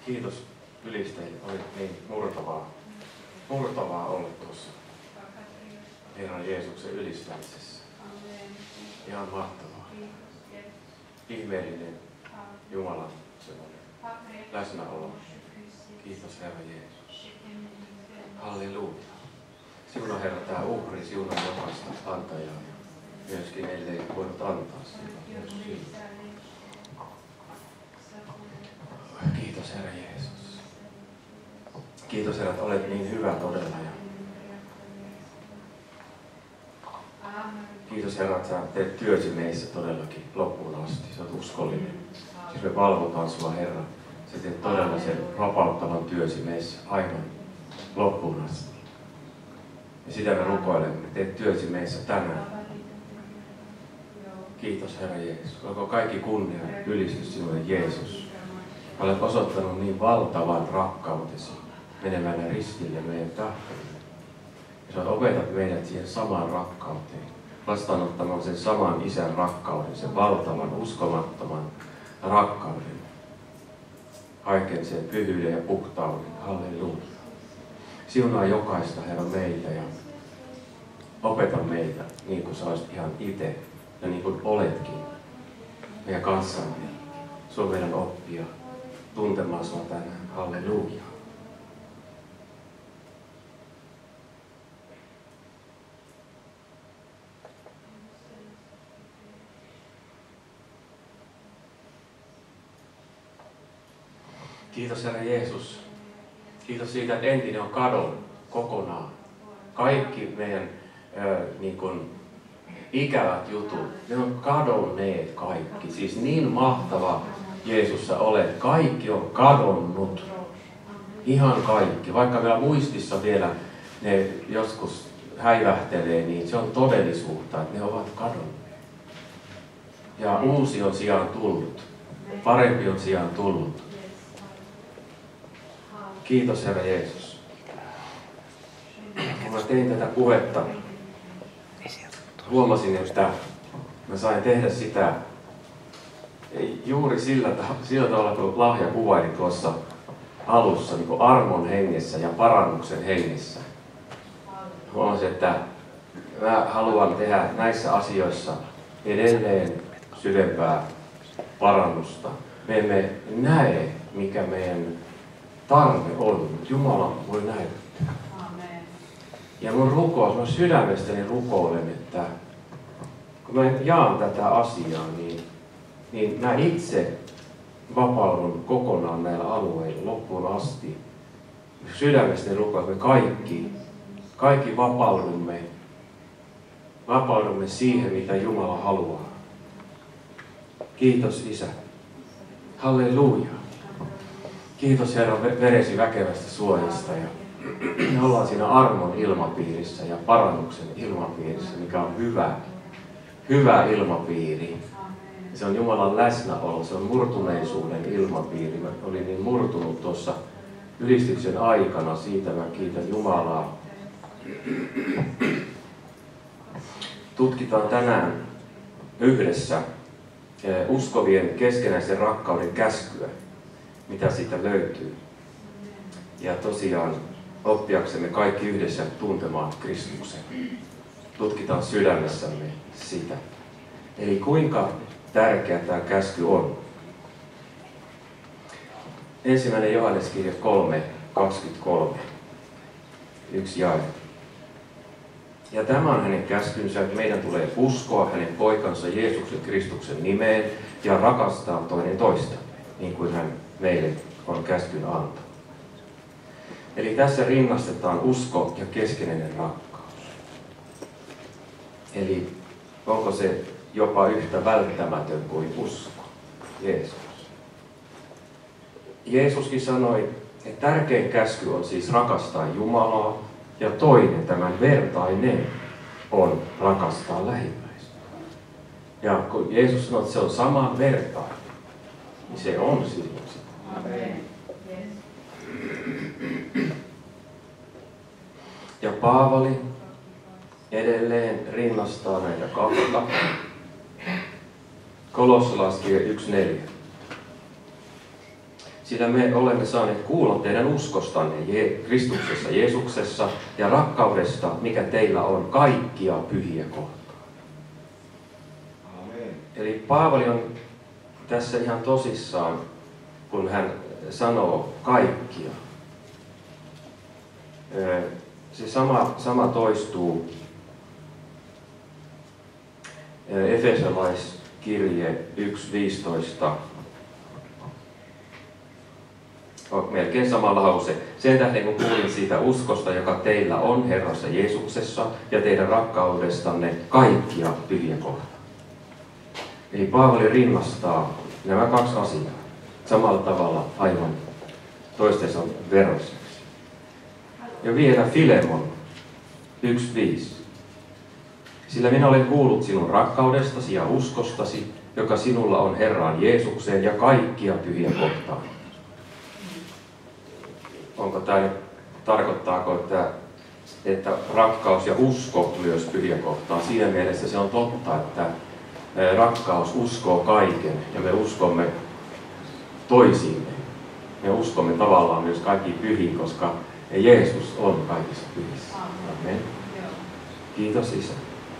Kiitos ylistäjille. Oli niin murtavaa olla tuossa Herran Jeesuksen ylistämisessä. Ihan mahtavaa. Ihmeellinen Jumalan läsnäolo. Kiitos Herra Jeesus. Halleluja. Siunaa Herra tämä uhri, siunaa jokaista antajaa. Myöskin meille ei voinut antaa sitä. Kiitos Herra Jeesus. Kiitos Herra, että olet niin hyvä todella. Kiitos Herra, että sä teet työsi meissä todellakin loppuun asti. Sä oot uskollinen. Siis me valvotaan sua Herra. Sä teet todella sen vapauttavan työsi meissä aivan loppuun asti. Ja sitä me rukoilemme. Teet työsi meissä tänään. Kiitos Herra Jeesus. Olkoon kaikki kunnia ja ylistys sinulle Jeesus. Olet osoittanut niin valtavan rakkautesi menemällä ristille meidän tahtoille. Ja sä opetat meidät siihen samaan rakkauteen. Vastaanottamaan sen saman isän rakkauden, sen valtavan, uskomattoman rakkauden. Kaiken sen pyhyyden ja puhtauden. Halleluja. Siunaa jokaista Herra meitä ja opeta meitä niin kuin sä olisit ihan itse ja niin kuin oletkin meidän kanssamme. Se on meidän oppia tuntemaan sua tänään. Halleluja. Kiitos Herra Jeesus. Kiitos siitä, että entinen on kadonnut kokonaan. Kaikki meidän ikävät jutut, ne on kadonneet kaikki. Siis niin mahtava Jeesus sä olet. Kaikki on kadonnut. Ihan kaikki. Vaikka vielä muistissa vielä ne joskus häivähtelee, niin se on todellisuutta, että ne ovat kadonneet. Ja uusi on sijaan tullut. Parempi on sijaan tullut. Kiitos Herra Jeesus. Kun mä tein tätä puhetta, huomasin, että mä sain tehdä sitä juuri sillä tavalla, kun Lahja kuvaili tuossa alussa, niin kuin armon hengessä ja parannuksen hengessä. Huomasin, että mä haluan tehdä näissä asioissa edelleen syvempää parannusta. Me emme näe, mikä meidän tarve on, mutta Jumala voi näyttää. Amen. Ja mun rukous, mä sydämestäni rukoilen, että kun mä jaan tätä asiaa, niin mä itse vapaudun kokonaan näillä alueilla loppuun asti. Sydämestäni rukoilen, että me kaikki vapaudumme siihen, mitä Jumala haluaa. Kiitos Isä. Halleluja. Kiitos Herra veresi väkevästä suojasta ja me ollaan siinä armon ilmapiirissä ja parannuksen ilmapiirissä, mikä on hyvä ilmapiiri. Se on Jumalan läsnäolo, se on murtuneisuuden ilmapiiri. Mä olin niin murtunut tuossa ylistyksen aikana, siitä mä kiitän Jumalaa. Tutkitaan tänään yhdessä uskovien keskenäisen rakkauden käskyä. Mitä siitä löytyy. Ja tosiaan oppiaksemme kaikki yhdessä tuntemaan Kristuksen. Tutkitaan sydämessämme sitä. Eli kuinka tärkeä tämä käsky on. 1. Johanneskirja 3:23. Yksi jae. Ja tämä on hänen käskynsä, että meidän tulee uskoa hänen poikansa Jeesuksen Kristuksen nimeen ja rakastaa toinen toista, niin kuin hän meille on käskyn antaa. Eli tässä rinnastetaan usko ja keskeinen rakkaus. Eli onko se jopa yhtä välttämätön kuin usko? Jeesus. Jeesuskin sanoi, että tärkein käsky on siis rakastaa Jumalaa ja toinen, tämän vertainen, on rakastaa lähimmäistä. Ja kun Jeesus sanoi, että se on sama vertainen, niin se on silloin sitä. Amen. Ja Paavali edelleen rinnastaa näitä kahta. Kolossalaiskirja 1:4. sillä me olemme saaneet kuulla teidän uskostanne Kristuksessa Jeesuksessa ja rakkaudesta, mikä teillä on kaikkia pyhiä kohtaan. Amen. Eli Paavali on tässä ihan tosissaan, kun hän sanoo kaikkia. Se sama toistuu Efesolaiskirje 1.15. On melkein sama lause. Sen tähden kun kuulin siitä uskosta, joka teillä on Herrassa Jeesuksessa ja teidän rakkaudestanne kaikkia pyhiä kohtaan. Eli Paavali rinnastaa nämä kaksi asiaa samalla tavalla aivan toistensa veroiseksi. Ja vielä Filemon 1.5. Sillä minä olen kuullut sinun rakkaudestasi ja uskostasi, joka sinulla on Herraan Jeesukseen ja kaikkia pyhiä kohtaan. Onko tämä nyt, tarkoittaako, että rakkaus ja usko myös pyhiä kohtaan? Siinä mielessä se on totta, että rakkaus uskoo kaiken ja me uskomme toisiimme. Me uskomme tavallaan myös kaikkiin pyhiin, koska Jeesus on kaikissa pyhissä. Amen. Kiitos Isä.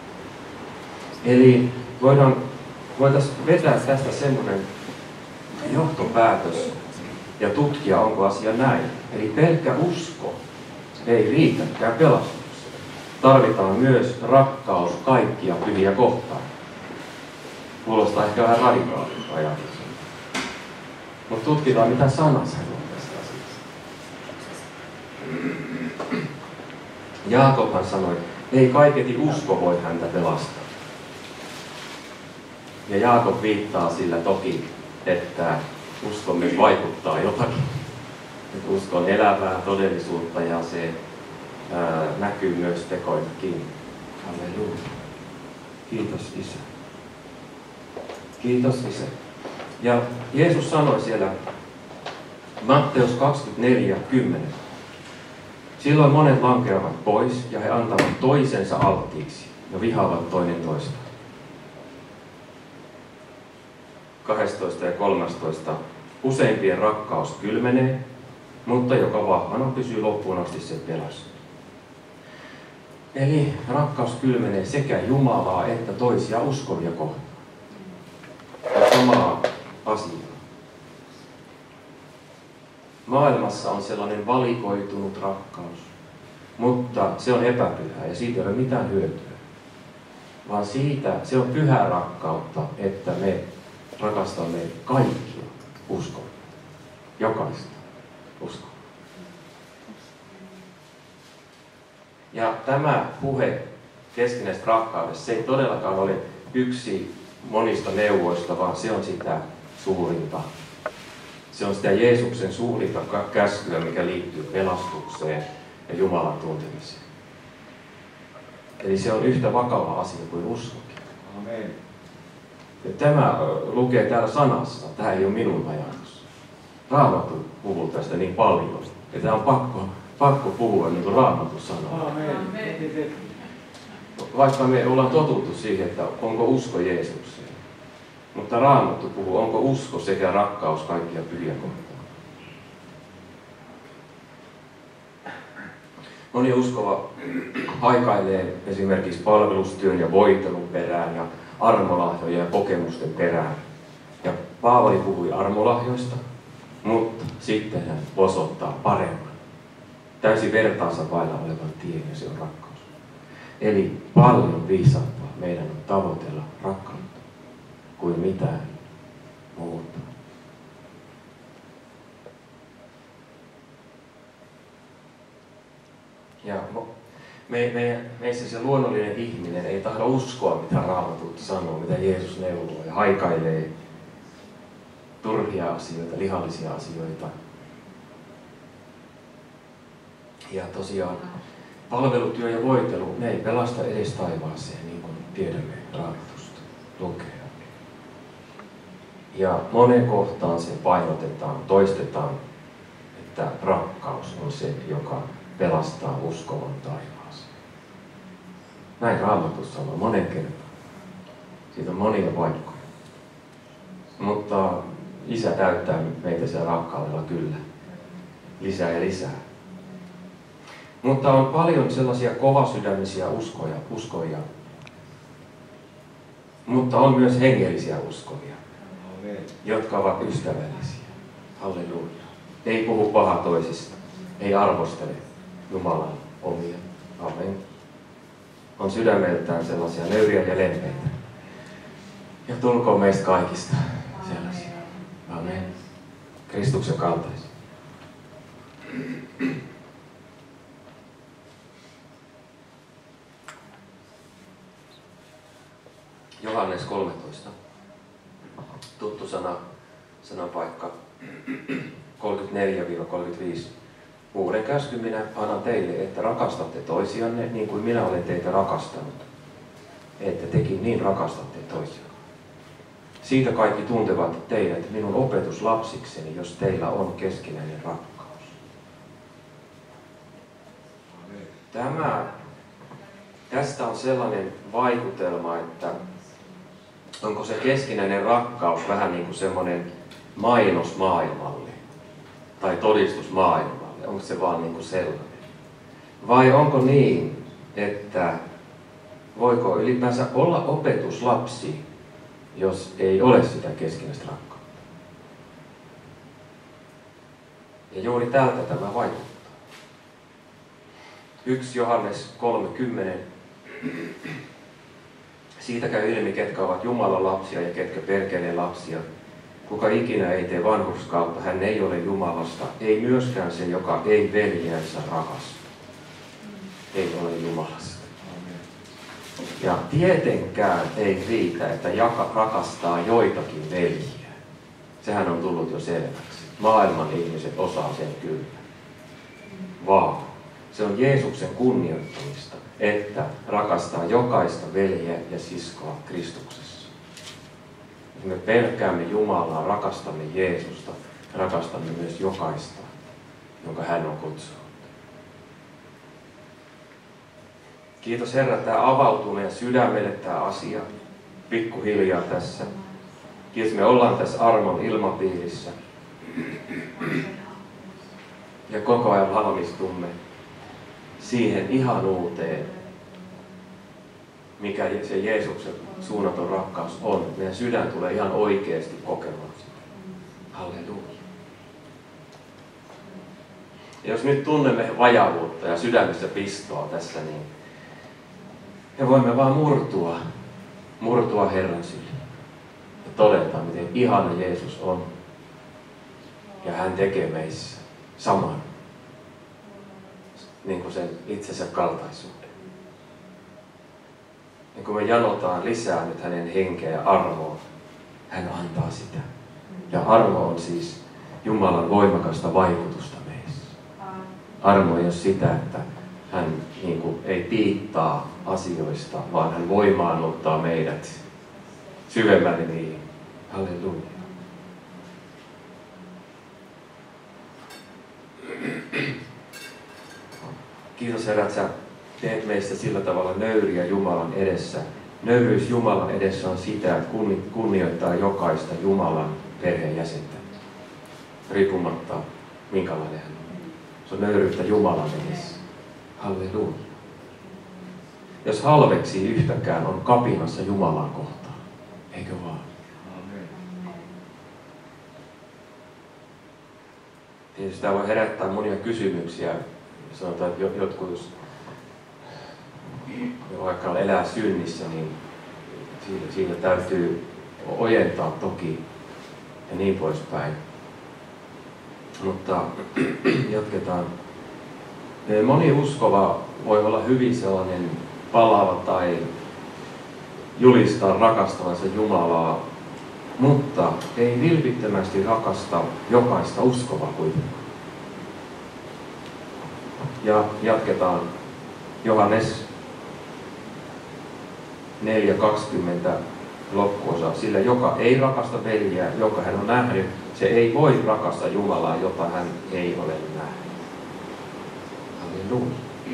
Eli voitaisiin vetää tästä semmoinen johtopäätös ja tutkia, onko asia näin. Eli pelkkä usko ei riitäkään pelastukseen. Tarvitaan myös rakkaus kaikkia pyhiä kohtaan. Kuulostaa ehkä vähän radikaalilta ajatukselta. Mutta tutkitaan, mitä sana sanoo tästä asiasta. Jaakobhan sanoi, ei kaiketi usko voi häntä pelastaa. Ja Jaakob viittaa sillä toki, että usko myös vaikuttaa jotakin. Että usko on elävää todellisuutta ja se näkyy myös tekoinakin. Halleluja. Kiitos Isä. Kiitos Isä. Ja Jeesus sanoi siellä Matteus 24:10. Silloin monet lankeavat pois ja he antavat toisensa alttiiksi ja vihaavat toinen toista. 12 ja 13. Useimpien rakkaus kylmenee, mutta joka vahvana pysyy loppuun asti, se pelastuu. Eli rakkaus kylmenee sekä Jumalaa että toisia uskovia kohtaan. Samaa asiaa. Maailmassa on sellainen valikoitunut rakkaus, mutta se on epäpyhää ja siitä ei ole mitään hyötyä. Vaan se on pyhää rakkautta, että me rakastamme kaikkia uskovia. Jokaista uskoa. Ja tämä puhe keskinäisestä rakkaudesta, se ei todellakaan ole yksi monista neuvoista, vaan se on sitä suurinta. Se on sitä Jeesuksen suurinta käskyä, mikä liittyy pelastukseen ja Jumalan tuntemiseen. Eli se on yhtä vakava asia kuin uskokin. Amen. Ja tämä lukee täällä sanassa. Tämä ei ole minun ajatus. Raamattu puhuu tästä niin paljon. Ja tämä on pakko puhua niin kuin Raamattu sanoo. Amen. Vaikka me ollaan totuttu siihen, että onko usko Jeesukseen. Mutta Raamattu puhuu, onko usko sekä rakkaus kaikkia pyhiä kohtaan. Moni uskova haikailee esimerkiksi palvelustyön ja voitelun perään ja armolahjojen ja kokemusten perään. Ja Paavali puhui armolahjoista, mutta sitten hän osoittaa paremman, täysin vertaansa vailla olevan tien, ja se on rakkaus. Eli paljon viisaampaa meidän on tavoitella rakkautta kuin mitään muuta. Ja meissä se luonnollinen ihminen ei tahdo uskoa, mitä Raamattu sanoo, mitä Jeesus neuvoo, ja haikailee turhia asioita, lihallisia asioita. Ja tosiaan palvelutyö ja voitelu, ne ei pelasta edes taivaaseen, niin kuin tiedämme Raamatusta lukea. Ja monen kohtaan se painotetaan, toistetaan, että rakkaus on se, joka pelastaa uskovan taivaaseen. Näin Raamattu sanoo monen kertaan. Siitä on monia paikkoja. Mutta Isä täyttää meitä siellä rakkaudella kyllä. Lisää ja lisää. Mutta on paljon sellaisia kovasydämisiä uskovia. Mutta on myös hengellisiä uskovia, jotka ovat ystävällisiä. Halleluja. Ei puhu pahaa toisista. Ei arvostele Jumalan omia. Amen. On sydämeltään sellaisia nöyriä ja lempeitä. Ja tulkoon meistä kaikista sellaisia. Amen. Kristuksen kaltaisia. Johannes 13. Tuttu sanapaikka 34-35. Uuden käskyn minä annan teille, että rakastatte toisianne niin kuin minä olen teitä rakastanut. Että tekin niin rakastatte toisianne. Siitä kaikki tuntevat teidät minun opetuslapsikseni, jos teillä on keskinäinen rakkaus. Tästä on sellainen vaikutelma, että onko se keskinäinen rakkaus vähän niin kuin semmoinen mainos maailmalle tai todistus maailmalle. Onko se vaan niin kuin sellainen? Vai onko niin, että voiko ylipäänsä olla opetuslapsi, jos ei ole sitä keskinäistä rakkautta? Ja juuri tältä tämä vaikuttaa. 1 Johannes 3:10. Siitä käy ilmi, ketkä ovat Jumalan lapsia ja ketkä perkeleen lapsia. Kuka ikinä ei tee vanhurskautta, hän ei ole Jumalasta, ei myöskään se, joka ei veljensä rakasta. Ei ole Jumalasta. Ja tietenkään ei riitä, että rakastaa joitakin veljiä. Sehän on tullut jo selväksi. Maailman ihmiset osaa sen kyllä. Vaan se on Jeesuksen kunnioittamista, että rakastaa jokaista veljeä ja siskoa Kristuksessa. Jos me pelkäämme Jumalaa, rakastamme Jeesusta, rakastamme myös jokaista, jonka hän on kutsunut. Kiitos Herra, että tämä avautuu meidän sydämelle tämä asia pikkuhiljaa tässä. Kiitos, me ollaan tässä armon ilmapiirissä. Ja koko ajan valmistumme siihen ihanuuteen, mikä se Jeesuksen suunnaton rakkaus on. Meidän sydän tulee ihan oikeasti kokemaan sitä. Halleluja. Ja jos nyt tunnemme vajavuutta ja sydämessä pistoa tässä, niin me voimme vaan murtua Herran syliin ja todeta, miten ihana Jeesus on. Ja hän tekee meissä saman, niin kuin sen itsensä kaltaisuuden. Ja kun me janotaan lisää nyt hänen henkeä ja armoa, hän antaa sitä. Ja armo on siis Jumalan voimakasta vaikutusta meissä. Armo ei ole sitä, että hän niin kuin ei piittaa asioista, vaan hän voimaannuttaa meidät syvemmälle niihin. Halleluja. Kiitos Herra, että sä teet meistä sillä tavalla nöyriä Jumalan edessä. Nöyryys Jumalan edessä on sitä, että kunnioittaa jokaista Jumalan perheenjäsentä, riippumatta minkälainen hän on. Se on nöyryyttä Jumalan edessä. Halleluja. Jos halveksii yhtäkään, on kapinassa Jumalan kohtaan. Eikö vaan? Tietysti tämä voi herättää monia kysymyksiä. Sanotaan, että jotkut, jos vaikka elää synnissä, niin siinä täytyy ojentaa toki ja niin poispäin. Mutta jatketaan. Moni uskova voi olla hyvin sellainen palaava tai julistaa rakastavansa Jumalaa, mutta ei vilpittömästi rakasta jokaista uskovaa kuitenkaan. Ja jatketaan Johannes 4:20 loppuosa. Sillä joka ei rakasta veljeä, joka hän on nähnyt, se ei voi rakastaa Jumalaa, jota hän ei ole nähnyt. Halleluja.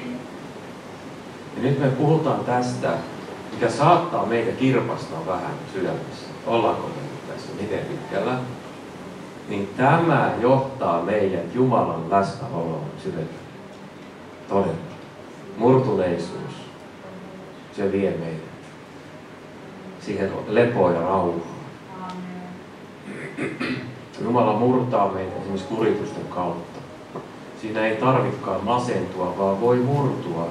Ja nyt me puhutaan tästä, mikä saattaa meitä kirpastaa vähän sydämessä. Ollaanko me nyt tässä? Miten pitkällä? niin tämä johtaa meidät Jumalan läsnäoloon syvemmin. Todella. Murtuneisuus, se vie meidät siihen lepoon ja rauhaan. Jumala murtaa meitä esimerkiksi kuritusten kautta. Siinä ei tarvitsekaan masentua, vaan voi murtua.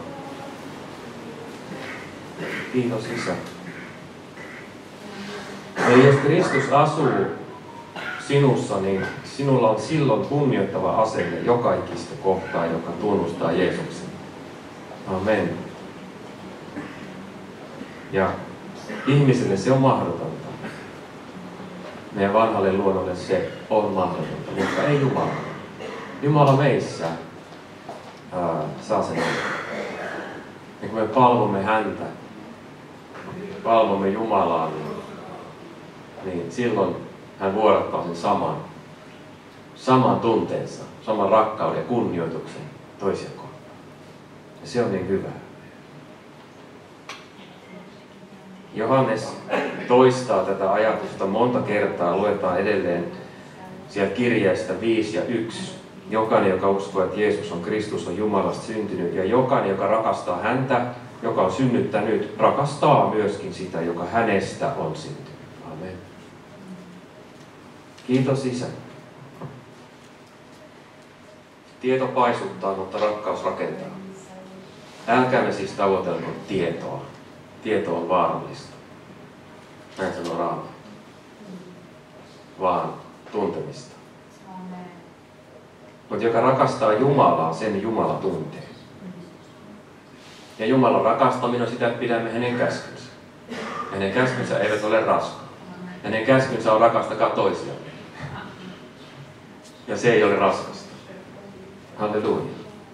Kiitos Isä. Eli jos Kristus asuu sinussa, niin sinulla on silloin kunnioittava asenne joka ikistä kohtaa, joka tunnustaa Jeesuksen. Amen. Ja ihmiselle se on mahdotonta. Meidän vanhalle luonnolle se on mahdotonta, mutta ei Jumala. Jumala meissä saa sen olla. Ja kun me palvomme häntä, palvomme Jumalaa, niin silloin hän vuodattaa sen saman tunteensa, saman rakkauden ja kunnioituksen toisia kohtaan. Ja se on niin hyvä. Johannes toistaa tätä ajatusta monta kertaa, luetaan edelleen sieltä kirjeestä 5 ja 1. Jokainen, joka uskoo, että Jeesus on Kristus, on Jumalasta syntynyt, ja jokainen, joka rakastaa häntä, joka on synnyttänyt, rakastaa myöskin sitä, joka hänestä on syntynyt. Amen. Kiitos Isä. Tieto paisuttaa, mutta rakkaus rakentaa. Älkäämme siis tavoitelko tietoa. Tieto on vaarallista. Näin sanoo Raamattu. Vaan tuntemista. Mutta joka rakastaa Jumalaa, sen Jumala tuntee. Ja Jumalan rakastaminen on sitä, että pidämme hänen käskynsä. Hänen käskynsä eivät ole raskaat. Hänen käskynsä on rakastakaa toisiaan. Ja se ei ole raskasta. Halleluja.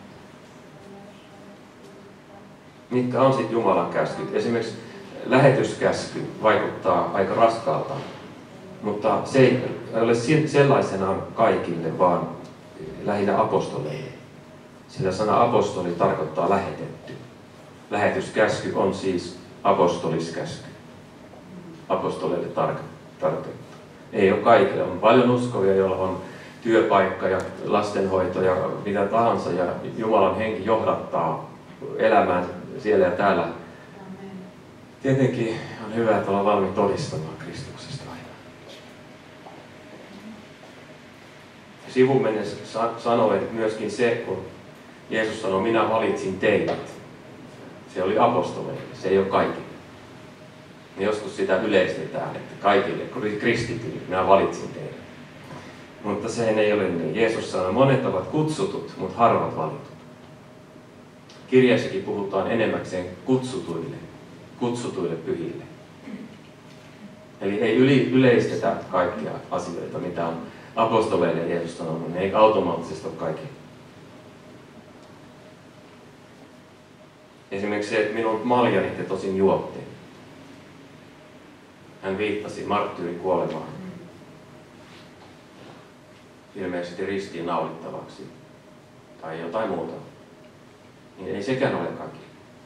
Mitkä on sitten Jumalan käskyt? Esimerkiksi lähetyskäsky vaikuttaa aika raskaalta, mutta se ei ole sellaisenaan kaikille, vaan lähinnä apostoleille. Sillä sana apostoli tarkoittaa lähetetty. Lähetyskäsky on siis apostoliskäsky. Apostoleille tarkoitettu. Ei ole kaikille. On paljon uskovia, joilla on työpaikka ja lastenhoito ja mitä tahansa, ja Jumalan henki johdattaa elämään siellä ja täällä. Tietenkin on hyvä, että ollaan valmiit todistamaan Kristuksesta aina. Sivumennen sanoo, että myöskin se, kun Jeesus sanoi, minä valitsin teidät. Se oli apostoleille, se ei ole kaikille. Ja joskus sitä yleistetään, että kaikille kristityille minä valitsin teidät. Mutta sehän ei ole niin. Jeesus sanoi, monet ovat kutsutut, mutta harvat valitut. Kirjassakin puhutaan enemmäkseen kutsutuille pyhille. Eli ei yleistetä kaikkia asioita, mitä on apostoleille Jeesus sanonut. Ne ei automaattisesti ole kaikki. Esimerkiksi se, että minun maljani te tosin juotte. Hän viittasi marttyyrin kuolemaan. Ilmeisesti ristiin naulittavaksi. Tai jotain muuta. Niin ei sekään ole kaikki.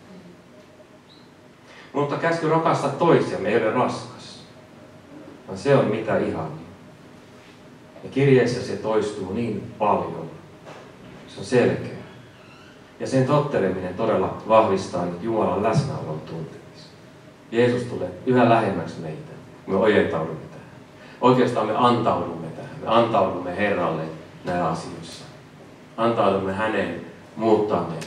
Mutta käsky rakastaa toisiamme ei ole raskas. Vaan se on mitä ihania. Ja kirjeessä se toistuu niin paljon. Se on selkeä. Ja sen totteleminen todella vahvistaa nyt Jumalan läsnäolon tuntemista. Jeesus tulee yhä lähemmäksi meitä, kun me ojentaudumme tähän. Oikeastaan me antaudumme tähän. Me antaudumme Herralle näissä asioissa. Antaudumme hänen muuttaa meitä.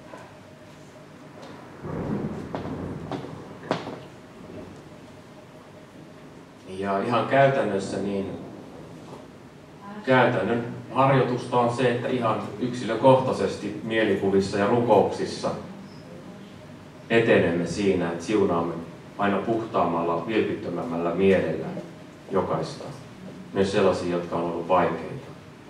Ja ihan käytännössä niin käytännön harjoitusta on se, että ihan yksilökohtaisesti mielikuvissa ja rukouksissa etenemme siinä, että siunaamme aina puhtaammalla, vilpittömämmällä mielellä jokaista. Myös sellaisia, jotka on ollut vaikeita.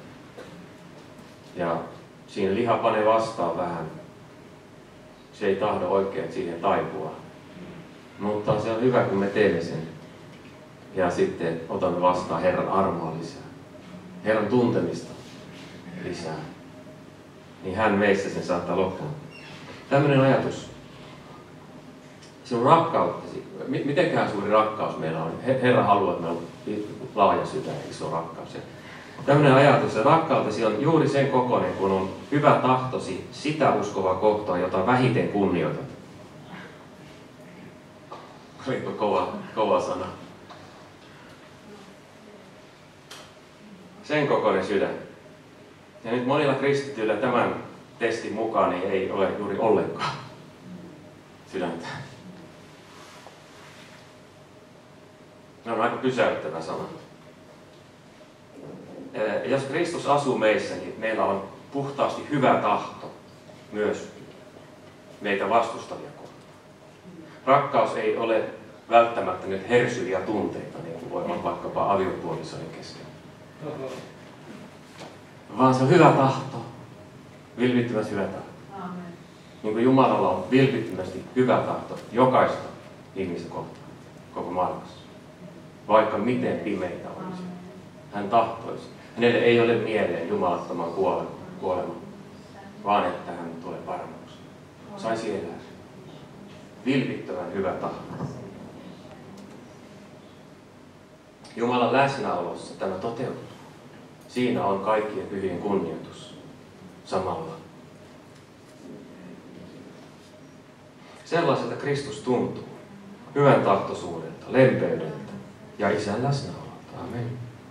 Ja siinä liha panee vastaan vähän. Se ei tahdo oikein siihen taipua. Mutta se on hyvä, kun me teemme sen. Ja sitten otamme vastaan Herran armoa lisää. Herran tuntemista lisää. Niin hän meissä sen saattaa loppuun. Tämmöinen ajatus. Sinun rakkauttasi. Mitenkään suuri rakkaus meillä on. Herra haluaa, että meillä on laaja sydän, iso rakkaus. Ja Tämmöinen ajatus, että rakkautesi on juuri sen kokoinen, kun on hyvä tahtosi sitä uskovaa kohtaa, jota vähiten kunnioitat. Oliko kova sana? Sen kokoinen sydän. Ja nyt monilla kristityillä tämän testin mukaan niin ei ole juuri ollenkaan sydäntä. Ne on aika pysäyttävä sana. Jos Kristus asuu meissä, niin meillä on puhtaasti hyvä tahto myös meitä vastustavia kohtaan. Rakkaus ei ole välttämättä nyt hersyviä tunteita, niin kuin voi olla vaikkapa aviopuolisoiden kesken. Vaan se on hyvä tahto. Vilpittömästi hyvä tahto. Amen. Niin kuin Jumalalla on vilpittömästi hyvä tahto jokaista ihmistä kohtaan koko maailmassa. Vaikka miten pimeitä olisi. Hän tahtoisi. Hänelle ei ole mieleen jumalattoman kuolema, vaan että hän tulee paremmaksi. Saisi elää. Vilpittömän hyvä tahto. Jumalan läsnäolossa tämä toteutuu. Siinä on kaikkien pyhien kunnioitus samalla. Sellaiselta Kristus tuntuu. Hyvän tahtoisuudelta, lempeydeltä ja Isän läsnäololta. Amen.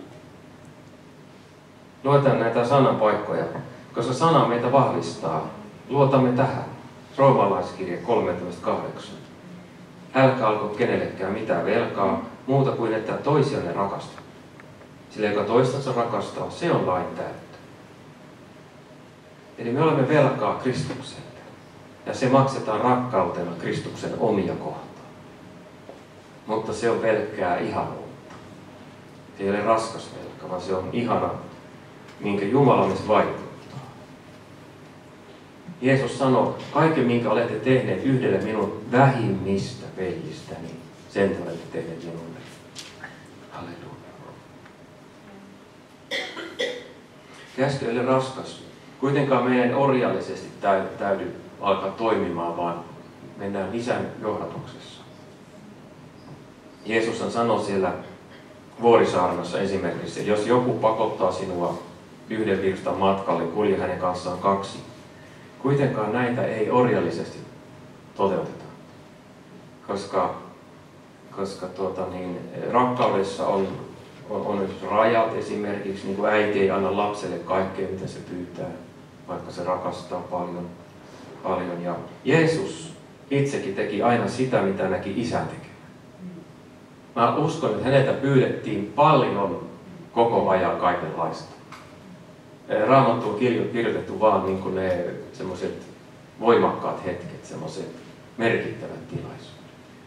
Luetaan näitä sanapaikkoja, koska sana meitä vahvistaa. Luotamme tähän. Roomalaiskirje 13.8. Älkää alko kenellekään mitään velkaa, muuta kuin että toisianne rakastaa. Sillä joka toistansa rakastaa, se on lain täyttö. Eli me olemme velkaa Kristukselle. Ja se maksetaan rakkautena Kristuksen omia kohtaan. Mutta se on pelkkää ihanuutta. Se ei ole raskas velka, vaan se on ihana, minkä Jumala meissä vaikuttaa. Jeesus sanoi, kaiken minkä olette tehneet yhdelle minun vähimmistä veljistäni, sen te olette tehneet minulle. Halleluja. Käsky ei ole raskas. Kuitenkaan meidän ei orjallisesti täydy alkaa toimimaan, vaan mennään Isän johdatuksessa. Jeesus sanoi siellä Vuorisaarnassa esimerkiksi, että jos joku pakottaa sinua yhden virstan matkalle, kulje hänen kanssaan 2. Kuitenkaan näitä ei orjallisesti toteuteta, koska rakkaudessa on rajat esimerkiksi, niin kuin äiti ei anna lapselle kaikkea, mitä se pyytää, vaikka se rakastaa paljon. Ja Jeesus itsekin teki aina sitä, mitä näki Isän tekemään. Mä uskon, että häneltä pyydettiin paljon koko ajan kaikenlaista. Raamattu on kirjoitettu vaan niin kuin ne semmoiset voimakkaat hetket, semmoiset merkittävät tilaisuudet.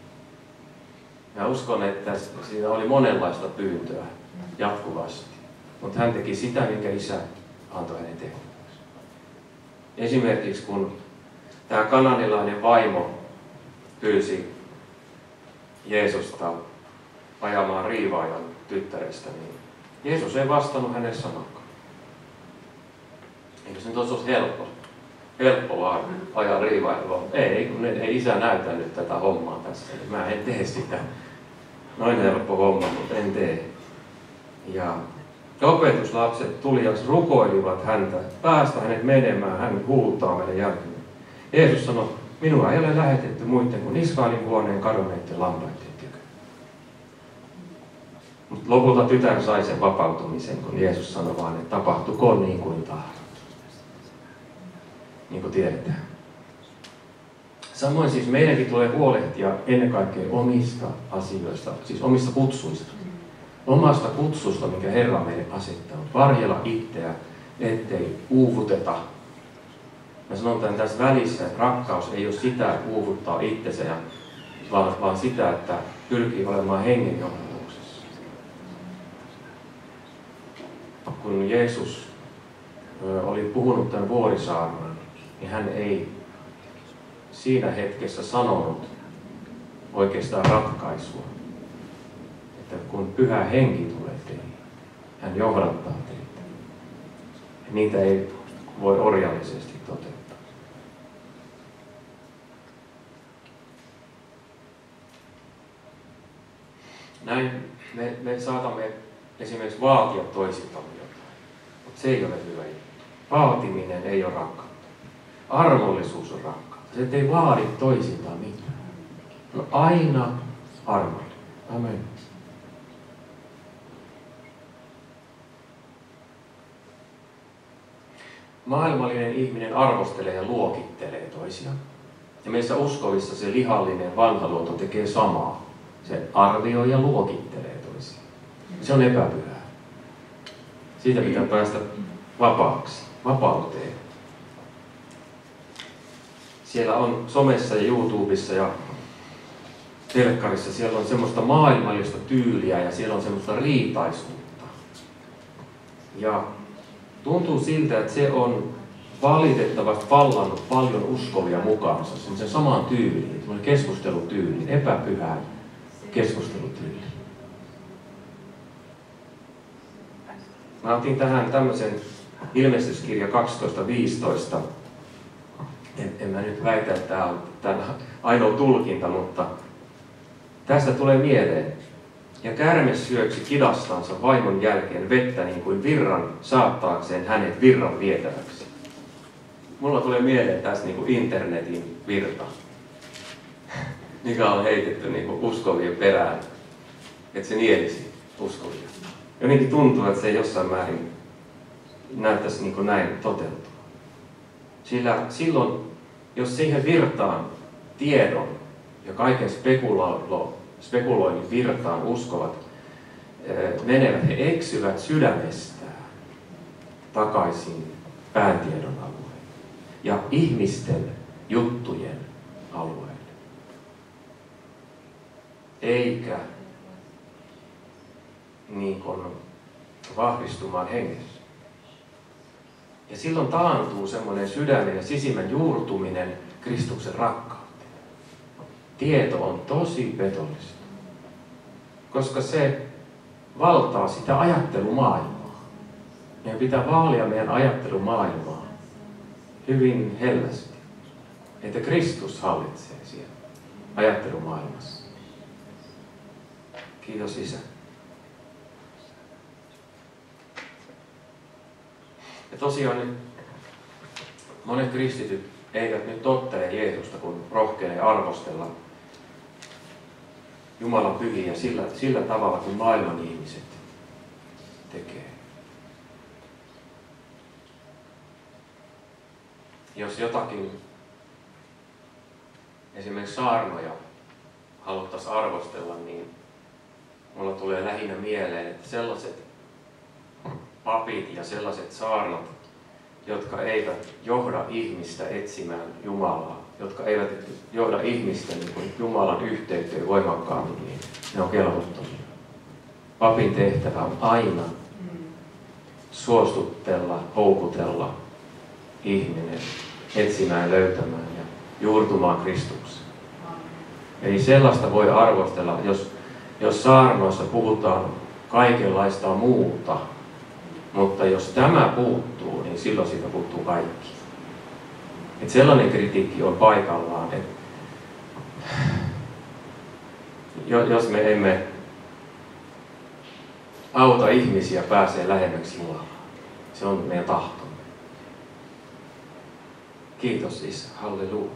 Mä uskon, että siinä oli monenlaista pyyntöä jatkuvasti, mutta hän teki sitä, minkä Isä antoi hänen tehtäväksi. Esimerkiksi kun tämä kananilainen vaimo pyysi Jeesusta ajamaan riivaajan tyttärestä, niin Jeesus ei vastannut hänen sanakaan. Eikö se nyt olisi helppo vaan ajaa riivailua? Ei, kun ei Isä näytä nyt tätä hommaa tässä. Eli mä en tee sitä. Noin helppo homma, mutta en tee. Ja opetuslapset tulijaksi rukoilivat häntä, päästä hänet menemään, hän huutaa meidän jälkeen. Jeesus sanoi, minua ei ole lähetetty muiden kuin Israelin huoneen kadonneiden lampaiden tykö. Mutta lopulta tytär sai sen vapautumisen, kun Jeesus sanoi vaan, että tapahtukoon niin kuin tahdot. Niin kuin tiedetään. Samoin siis meidänkin tulee huolehtia ennen kaikkea omista asioista, siis omista kutsuista. Omasta kutsusta, mikä Herra meille asettaa. Varjella itseä, ettei uuvuteta. Mä sanon tämän tässä välissä, että rakkaus ei ole sitä, että uuvuttaa itsensä, vaan sitä, että pyrkii olemaan hengen johdatuksessa. Kun Jeesus oli puhunut tämän Vuorisaarnan, niin hän ei siinä hetkessä sanonut oikeastaan ratkaisua. Että kun Pyhä Henki tulee teihin, hän johdattaa teitä. Niitä ei voi orjallisesti toteuttaa. Näin me saatamme esimerkiksi vaatia toisiltamme jotain. Se ei ole hyvä juttu. Vaatiminen ei ole rakkautta. Armollisuus on rakkautta. Se ei vaadi toisiltaan mitään. On aina armollinen. Amen. Maailmallinen ihminen arvostelee ja luokittelee toisiaan. Ja meissä uskovissa se lihallinen vanha luonto tekee samaa. Se arvioi ja luokittelee toisiaan. Se on epäpyhää. Siitä pitää päästä vapaaksi, vapauteen. Siellä on somessa ja YouTubessa ja telkkarissa, siellä on semmoista maailmallista tyyliä ja siellä on semmoista riitaisuutta. Ja tuntuu siltä, että se on valitettavasti vallannut paljon uskovia mukaansa, semmoisen saman tyyliin, semmoinen keskustelutyyliin, epäpyhään keskustelutyyliin. Mä otin tähän tämmöisen ilmestyskirja 12.15. En mä nyt väitä, että tämä on tämän ainoa tulkinta, mutta tästä tulee mieleen. Ja käärme syöksi kidastansa vaimon jälkeen vettä niin kuin virran saattaakseen hänet virran vietäväksi. Mulla tulee mieleen tässä niin kuin internetin virta, mikä on heitetty niin kuin uskovien perään, että se nielisi uskovia. Jotenkin tuntuu, että se ei jossain määrin näyttäisi niin kuin näin toteutua. Sillä silloin, jos siihen virtaan tiedon ja kaiken spekuloinnin virtaan uskovat menevät, he eksyvät sydämestään takaisin pääntiedon alueelle ja ihmisten juttujen alueelle. Eikä niin kuin vahvistumaan hengessä. Ja silloin taantuu semmoinen sydämen ja sisimmän juurtuminen Kristuksen rakkauteen. Tieto on tosi petollista, koska se valtaa sitä ajattelumaailmaa. Meidän pitää vaalia meidän ajattelumaailmaa hyvin hellästi, että Kristus hallitsee siellä ajattelumaailmassa. Kiitos Isä. Ja tosiaan nyt monet kristityt eivät nyt tottele Jeesusta, kun rohkenee arvostella Jumalan pyhiä sillä tavalla, kuin maailman ihmiset tekee. Jos jotakin, esimerkiksi saarnoja, haluttaisiin arvostella, niin mulla tulee lähinnä mieleen, että sellaiset papit ja sellaiset saarnat, jotka eivät johda ihmistä etsimään Jumalaa, jotka eivät johda ihmistä niin Jumalan yhteyteen voimakkaammin, niin ne on kelvottomia. Papin tehtävä on aina suostutella, houkutella ihminen etsimään, löytämään ja juurtumaan Kristukseen. Eli sellaista voi arvostella, jos saarnoissa puhutaan kaikenlaista muuta, mutta jos tämä puuttuu, niin silloin siitä puuttuu kaikki. Et sellainen kritiikki on paikallaan, että jos me emme auta ihmisiä pääsee lähemmäksi Jumalaa, se on meidän tahtomme. Kiitos Isä, halleluja.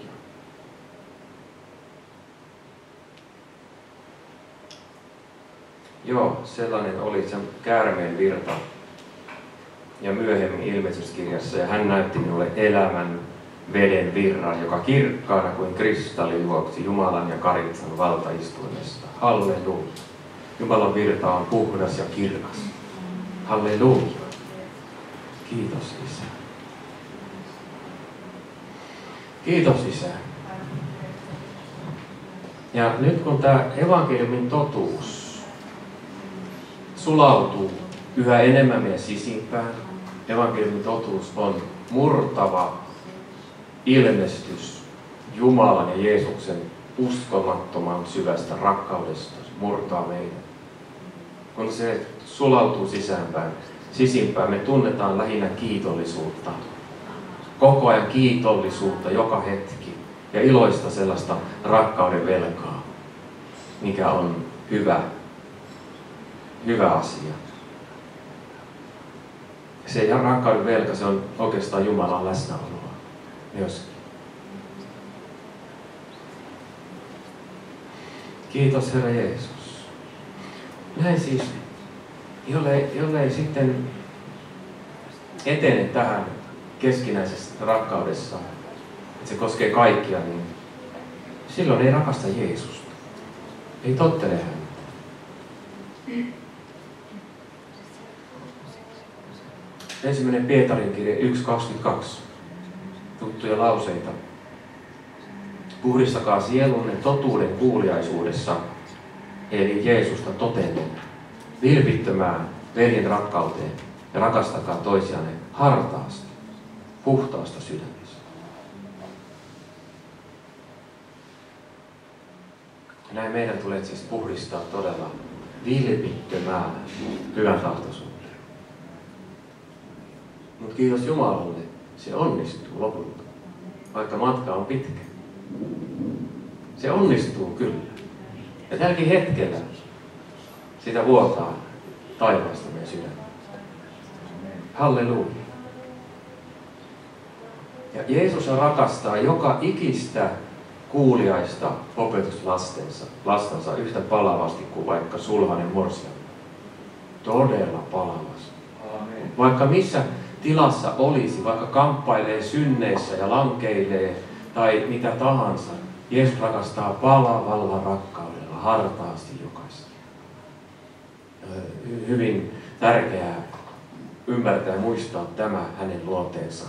Joo, sellainen oli se käärmeen virta. Ja myöhemmin ilmestyskirjassa, ja hän näytti minulle elämän veden virran, joka kirkkaana kuin kristalli juoksi Jumalan ja Karitsan valtaistuimesta. Halleluja. Jumalan virta on puhdas ja kirkas. Halleluja. Kiitos Isä. Kiitos Isä. Ja nyt kun tämä evankeliumin totuus sulautuu yhä enemmän meidän sisimpään, evankeliumin totuus on murtava ilmestys Jumalan ja Jeesuksen uskomattoman syvästä rakkaudesta, murtaa meitä. Kun se sulautuu sisimpään, me tunnetaan lähinnä kiitollisuutta. Koko ajan kiitollisuutta joka hetki ja iloista sellaista rakkauden velkaa, mikä on hyvä asia. Se rakkauden velka, se on oikeastaan Jumalan läsnäoloa myös. Kiitos Herra Jeesus. Näin siis, jollei sitten etene tähän keskinäisessä rakkaudessa, että se koskee kaikkia, niin silloin ei rakasta Jeesusta. Ei tottele häntä. Ensimmäinen Pietarin kirje 1.22. Tuttuja lauseita. Puhdistakaa sielunne totuuden kuuliaisuudessa, eli Jeesusta totellen, vilpittömään veljen rakkauteen ja rakastakaa toisianne hartaasti, puhtaasta sydämestä. Näin meidän tulee siis puhdistaa todella vilpittömään hyvän tahtoisuuteen. Mutta kiitos Jumalalle, se onnistuu lopulta, vaikka matka on pitkä. Se onnistuu kyllä. Ja tälläkin hetkellä sitä vuotaa taivaasta meidän sydämme. Halleluja. Ja Jeesus rakastaa joka ikistä kuuliaista opetuslastansa yhtä palavasti kuin vaikka sulhanen morsiamme. Todella palavasti. Amen. Vaikka missä tilassa olisi, vaikka kamppailee synneissä ja lankeilee tai mitä tahansa, Jeesus rakastaa palavalla rakkaudella hartaasti jokaista. Hyvin tärkeää ymmärtää ja muistaa tämä hänen luonteensa.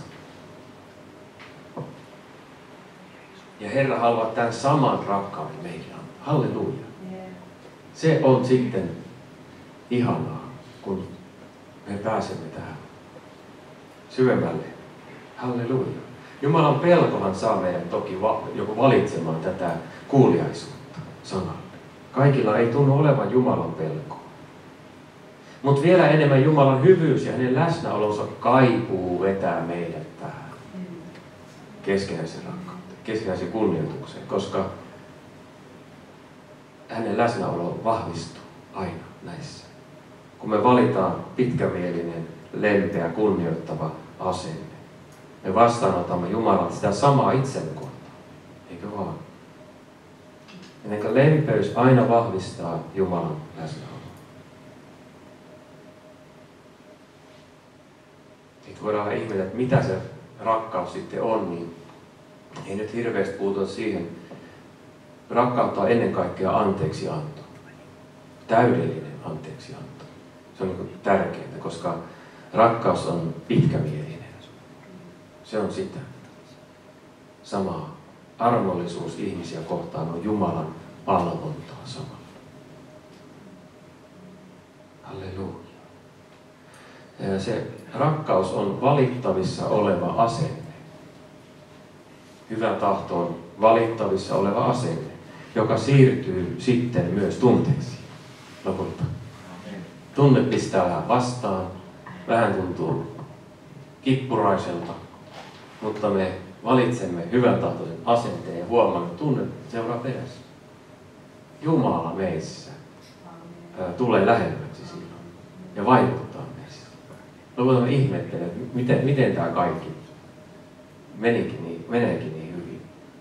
Ja Herra haluaa tämän saman rakkauden meillä. Halleluja. Se on sitten ihanaa, kun me pääsemme tähän syvemmälle. Halleluja. Jumalan pelkohan saa meidän toki joku valitsemaan tätä kuuliaisuutta sanaa. Kaikilla ei tunnu olevan Jumalan pelkoa. Mutta vielä enemmän Jumalan hyvyys ja hänen läsnäolonsa kaipuu vetää meidät tähän keskinäisen rakkauteen, keskinäisen kunnioitukseen, koska hänen läsnäolo vahvistuu aina näissä. Kun me valitaan pitkämielinen, lempeä, kunnioittava asenne, me vastaanotamme Jumalalta sitä samaa itsemme kohtaan. Eikö vaan? Ennen lempeys aina vahvistaa Jumalan läsnäoloa. Sitten voidaan ihmetellä, että mitä se rakkaus sitten on, niin ei nyt hirveästi puututa siihen. Rakkautta on ennen kaikkea anteeksianto. Täydellinen anteeksianto. Se on niin tärkeää, koska rakkaus on pitkämielinen. Se on sitä. Samaa. Armollisuus ihmisiä kohtaan on Jumalan palvontaa samalla. Halleluja. Se rakkaus on valittavissa oleva asenne. Hyvä tahto on valittavissa oleva asenne, joka siirtyy sitten myös tunteisiin lopulta. Tunne pistää vähän vastaan, vähän tuntuu kippuraiselta, mutta me valitsemme hyvän tahtoisen asenteen ja huomaamme, että tunne seuraa perässä. Jumala meissä tulee lähemmäksi silloin ja vaikuttaa meissä. Lopulta me ihmettelemme, miten tämä kaikki meneekin niin hyvin.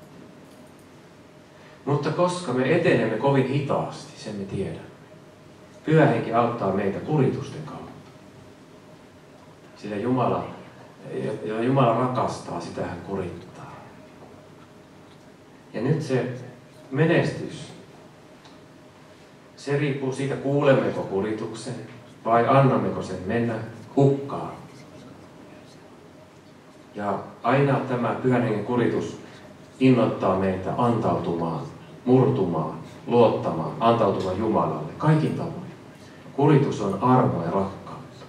Mutta koska me etenemme kovin hitaasti, sen me tiedämme. Pyhä Henki auttaa meitä kuritusten kautta. Sillä Jumala rakastaa, sitä hän kurittaa. Ja nyt se menestys, se riippuu siitä, kuulemmeko kurituksen vai annammeko sen mennä hukkaan. Ja aina tämä Pyhän Hengen kuritus innoittaa meitä antautumaan, murtumaan, luottamaan, antautumaan Jumalalle kaikin tavoin. Kuritus on armo ja rakkautta.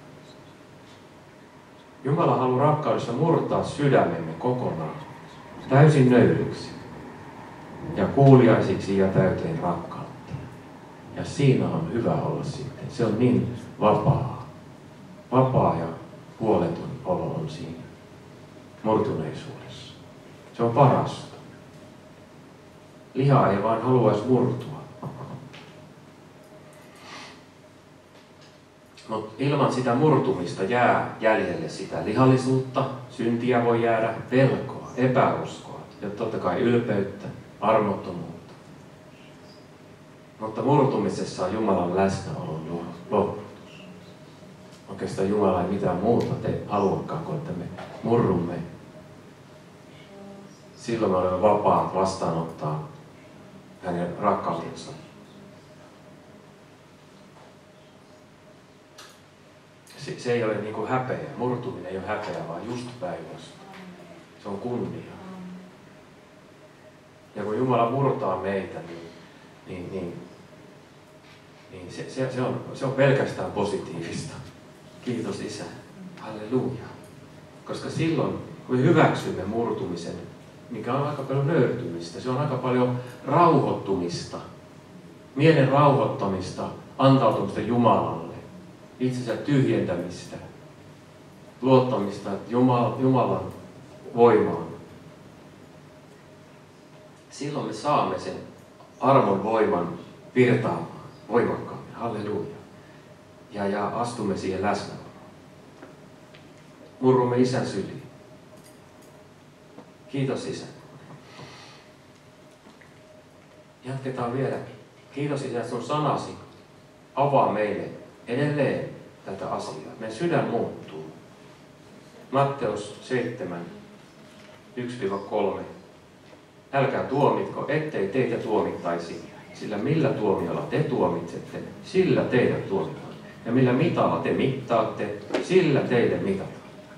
Jumala haluaa rakkaudessa murtaa sydämemme kokonaan, täysin nöyryksi ja kuuliaisiksi ja täyteen rakkautta. Ja siinä on hyvä olla sitten. Se on niin vapaa. Vapaa ja huoleton olo on siinä murtuneisuudessa. Se on parasta. Liha ei vaan haluaisi murtua. Mutta ilman sitä murtumista jää jäljelle sitä lihallisuutta, syntiä voi jäädä, pelkoa, epäuskoa ja totta kai ylpeyttä, armottomuutta. Mutta murtumisessa on Jumalan läsnäolon lohdutus. Oikeastaan Jumala ei mitään muuta haluakaan kuin, että me murrumme. Silloin me olemme vapaat vastaanottaa hänen rakkautensa. Se ei ole niin kuin häpeä. Murtuminen ei ole häpeä, vaan just päinvastoin. Se on kunnia. Ja kun Jumala murtaa meitä, niin se on pelkästään positiivista. Kiitos Isä. Halleluja. Koska silloin, kun me hyväksymme murtumisen, mikä on aika paljon nöyrtymistä, se on aika paljon rauhoittumista, mielen rauhoittamista, antautumista Jumalalle, itsensä tyhjentämistä, luottamista Jumalan voimaan. Silloin me saamme sen armon voiman virtaamaan voimakkaammin. Halleluja. Ja astumme siihen läsnäoloon. Murrumme Isän syliin. Kiitos Isä. Jatketaan vielä. Kiitos Isä, että sun sanasi avaa meille edelleen tätä asiaa. Meidän sydän muuttuu. Matteus 7, 1-3. Älkää tuomitko, ettei teitä tuomittaisi, sillä millä tuomiolla te tuomitsette, sillä teidät tuomitaan. Ja millä mitalla te mittaatte, sillä teille mitataan.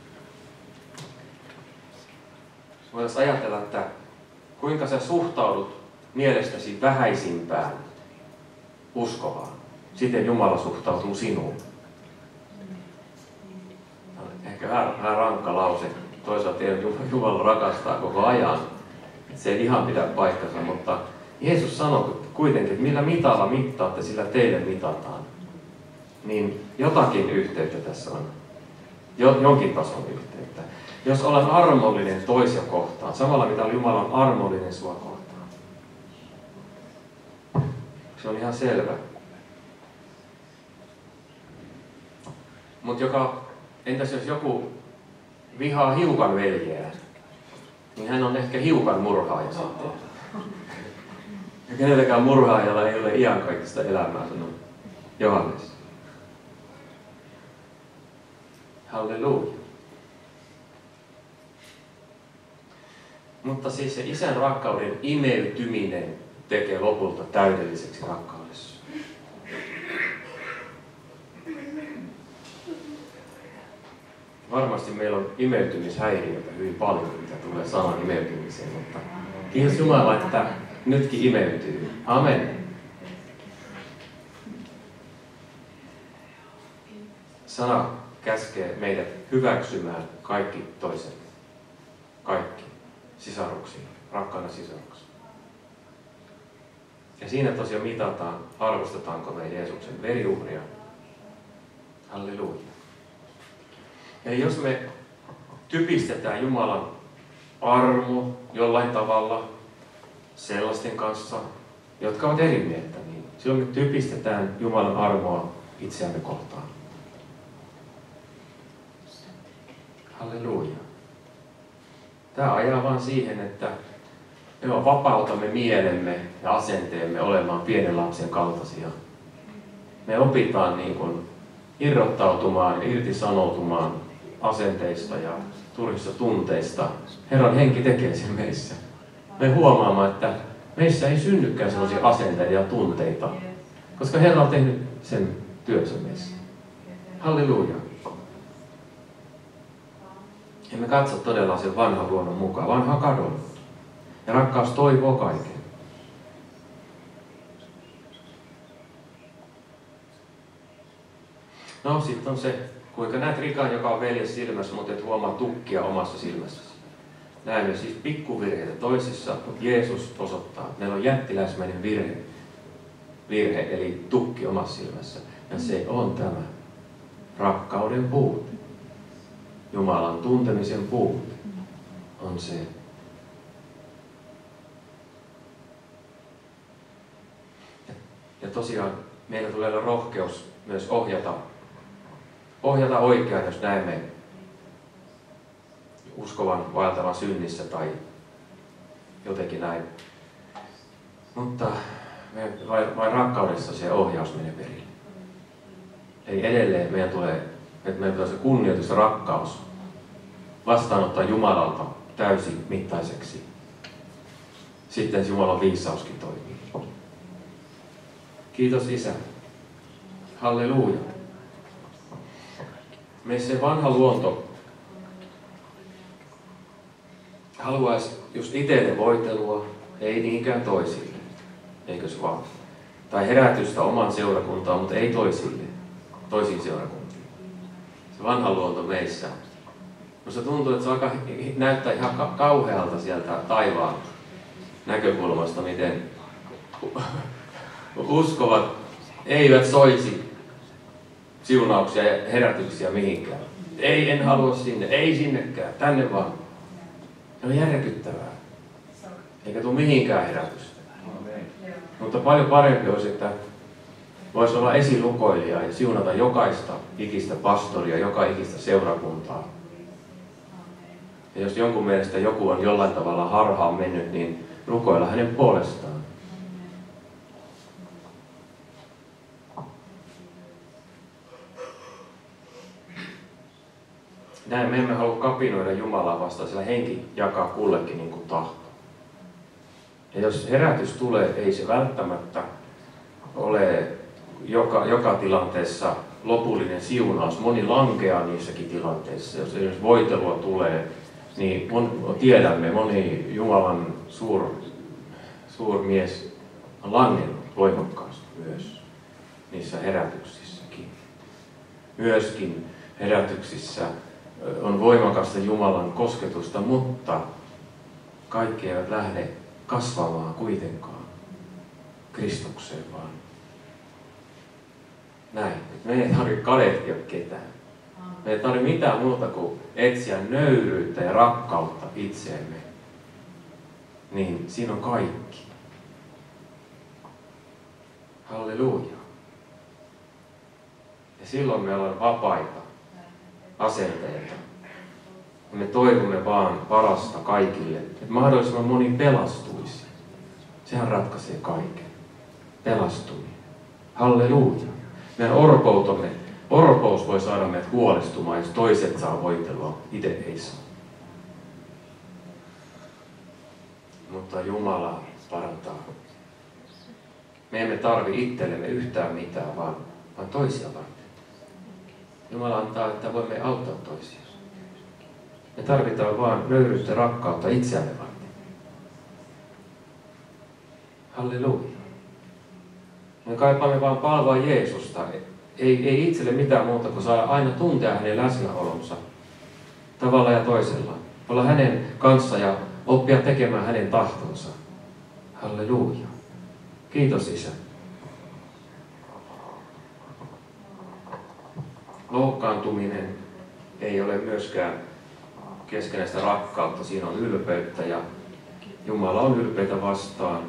Voitaisiin ajatella, että kuinka sä suhtaudut mielestäsi vähäisimpään uskovaan. Siten Jumala suhtautuu sinuun. Ehkä vähän rankka lause. Toisaalta Jumala rakastaa koko ajan. Se ei ihan pidä paikkansa, mutta Jeesus sanoi kuitenkin, että millä mitalla mittaatte, sillä teille mitataan. Niin jotakin yhteyttä tässä on. Jonkin tason yhteyttä. Jos olen armollinen toisia kohtaan, samalla mitä Jumala on armollinen sua kohtaan. Se on ihan selvä. Mutta entäs jos joku vihaa hiukan veljeä, niin hän on ehkä hiukan murhaaja sitten. Ja kenelläkään murhaajalla ei ole iankaikkista elämää, sanoo Johannes. Halleluja. Mutta siis se Isän rakkauden imeytyminen tekee lopulta täydelliseksi rakkaudessa. Varmasti meillä on imeytymishäiriöitä hyvin paljon, mitä tulee sanan imeytymiseen, mutta kiitos Jumala, että nytkin imeytyy. Amen. Sana käskee meidät hyväksymään kaikki toisemme. Kaikki. Sisaruksia. Rakkaana sisaruksia. Ja siinä tosiaan mitataan, arvostetaanko me Jeesuksen veriuhria. Halleluja. Ja jos me typistetään Jumalan armo jollain tavalla sellaisten kanssa, jotka ovat eri mieltä, niin silloin me typistetään Jumalan armoa itseämme kohtaan. Halleluja. Tämä ajaa vaan siihen, että me vapautamme mielemme ja asenteemme olemaan pienen lapsen kaltaisia. Me opitaan niin kuin irrottautumaan ja irtisanoutumaan asenteista ja turhista tunteista. Herran henki tekee sen meissä. Me huomaamme, että meissä ei synnykään sellaisia asenteita ja tunteita, koska Herra on tehnyt sen työnsä meissä. Halleluja. Emme katso todella sen vanhan luonnon mukaan. Vanha on kadonnut. Ja rakkaus toivoo kaiken. No, sitten on se, kuinka näet rikan, joka on veljes silmässä, mutta et huomaa tukkia omassa silmässäsi. Näemme siis pikkuvirheitä toisissa, mutta Jeesus osoittaa, että meillä on jättiläismäinen virhe, eli tukki omassa silmässä. Ja se on tämä rakkauden puute. Jumalan tuntemisen puute on se. Ja tosiaan meillä tulee olla rohkeus myös ohjata ohjata oikeaan, jos näemme uskovan vaeltavan synnissä tai jotenkin näin. Mutta vain rakkaudessa se ohjaus menee perille. Eli edelleen meidän tulee se kunnioitus ja rakkaus vastaanottaa Jumalalta täysimittaiseksi. Sitten Jumalan viisauskin toimii. Kiitos Isä. Halleluja. Meissä se vanha luonto haluaisi just itselle voitelua, ei niinkään toisille. Eikös vaan? Tai herätystä oman seurakuntaan, mutta ei toisille. Toisiin seurakuntiin. Se vanha luonto meissä. Minusta tuntuu, että se näyttää ihan kauhealta sieltä taivaan näkökulmasta, miten uskovat eivät soisi siunauksia ja herätyksiä mihinkään. Ei, en halua sinne, ei sinnekään, tänne vaan. Se on järkyttävää. Eikä tule mihinkään herätystä. Mutta paljon parempi olisi, että voisi olla esilukoilija ja siunata jokaista ikistä pastoria, joka ikistä seurakuntaa. Ja jos jonkun mielestä joku on jollain tavalla harhaan mennyt, niin rukoilla hänen puolestaan. Näin me emme halua kapinoida Jumalaa vastaan, sillä henki jakaa kullekin niin kuin tahto. Ja jos herätys tulee, ei se välttämättä ole joka tilanteessa lopullinen siunaus. Moni lankeaa niissäkin tilanteissa. Jos esimerkiksi voitelua tulee, niin tiedämme, moni Jumalan suur mies on langennut voimakkaasti myös niissä herätyksissäkin. Myöskin herätyksissä on voimakasta Jumalan kosketusta, mutta kaikki eivät lähde kasvamaan kuitenkaan Kristukseen vaan. Näin. Me ei tarvitse kadehtia ketään. Me ei tarvitse mitään muuta kuin etsiä nöyryyttä ja rakkautta itseemme. Niin siinä on kaikki. Halleluja. Ja silloin me ollaan vapaita asenteita. Ja me toivomme vaan parasta kaikille, että mahdollisimman moni pelastuisi. Sehän ratkaisee kaiken. Pelastuminen. Halleluja. Meidän orpous voi saada meidät huolestumaan, jos toiset saa voitelua, itse ei saa. Mutta Jumala parantaa. Me emme tarvi itsellemme yhtään mitään, vaan toisia varten. Jumala antaa, että voimme auttaa toisia. Me tarvitaan vaan nöyryyttä ja rakkautta itseämme varten. Halleluja. Me kaipaamme vaan palvoa Jeesusta. Ei itselle mitään muuta kuin saada aina tuntea hänen läsnäolonsa tavalla ja toisella. Olla hänen kanssa ja oppia tekemään hänen tahtonsa. Halleluja. Kiitos Isä. Loukkaantuminen ei ole myöskään keskenäistä rakkautta. Siinä on ylpeyttä ja Jumala on ylpeitä vastaan.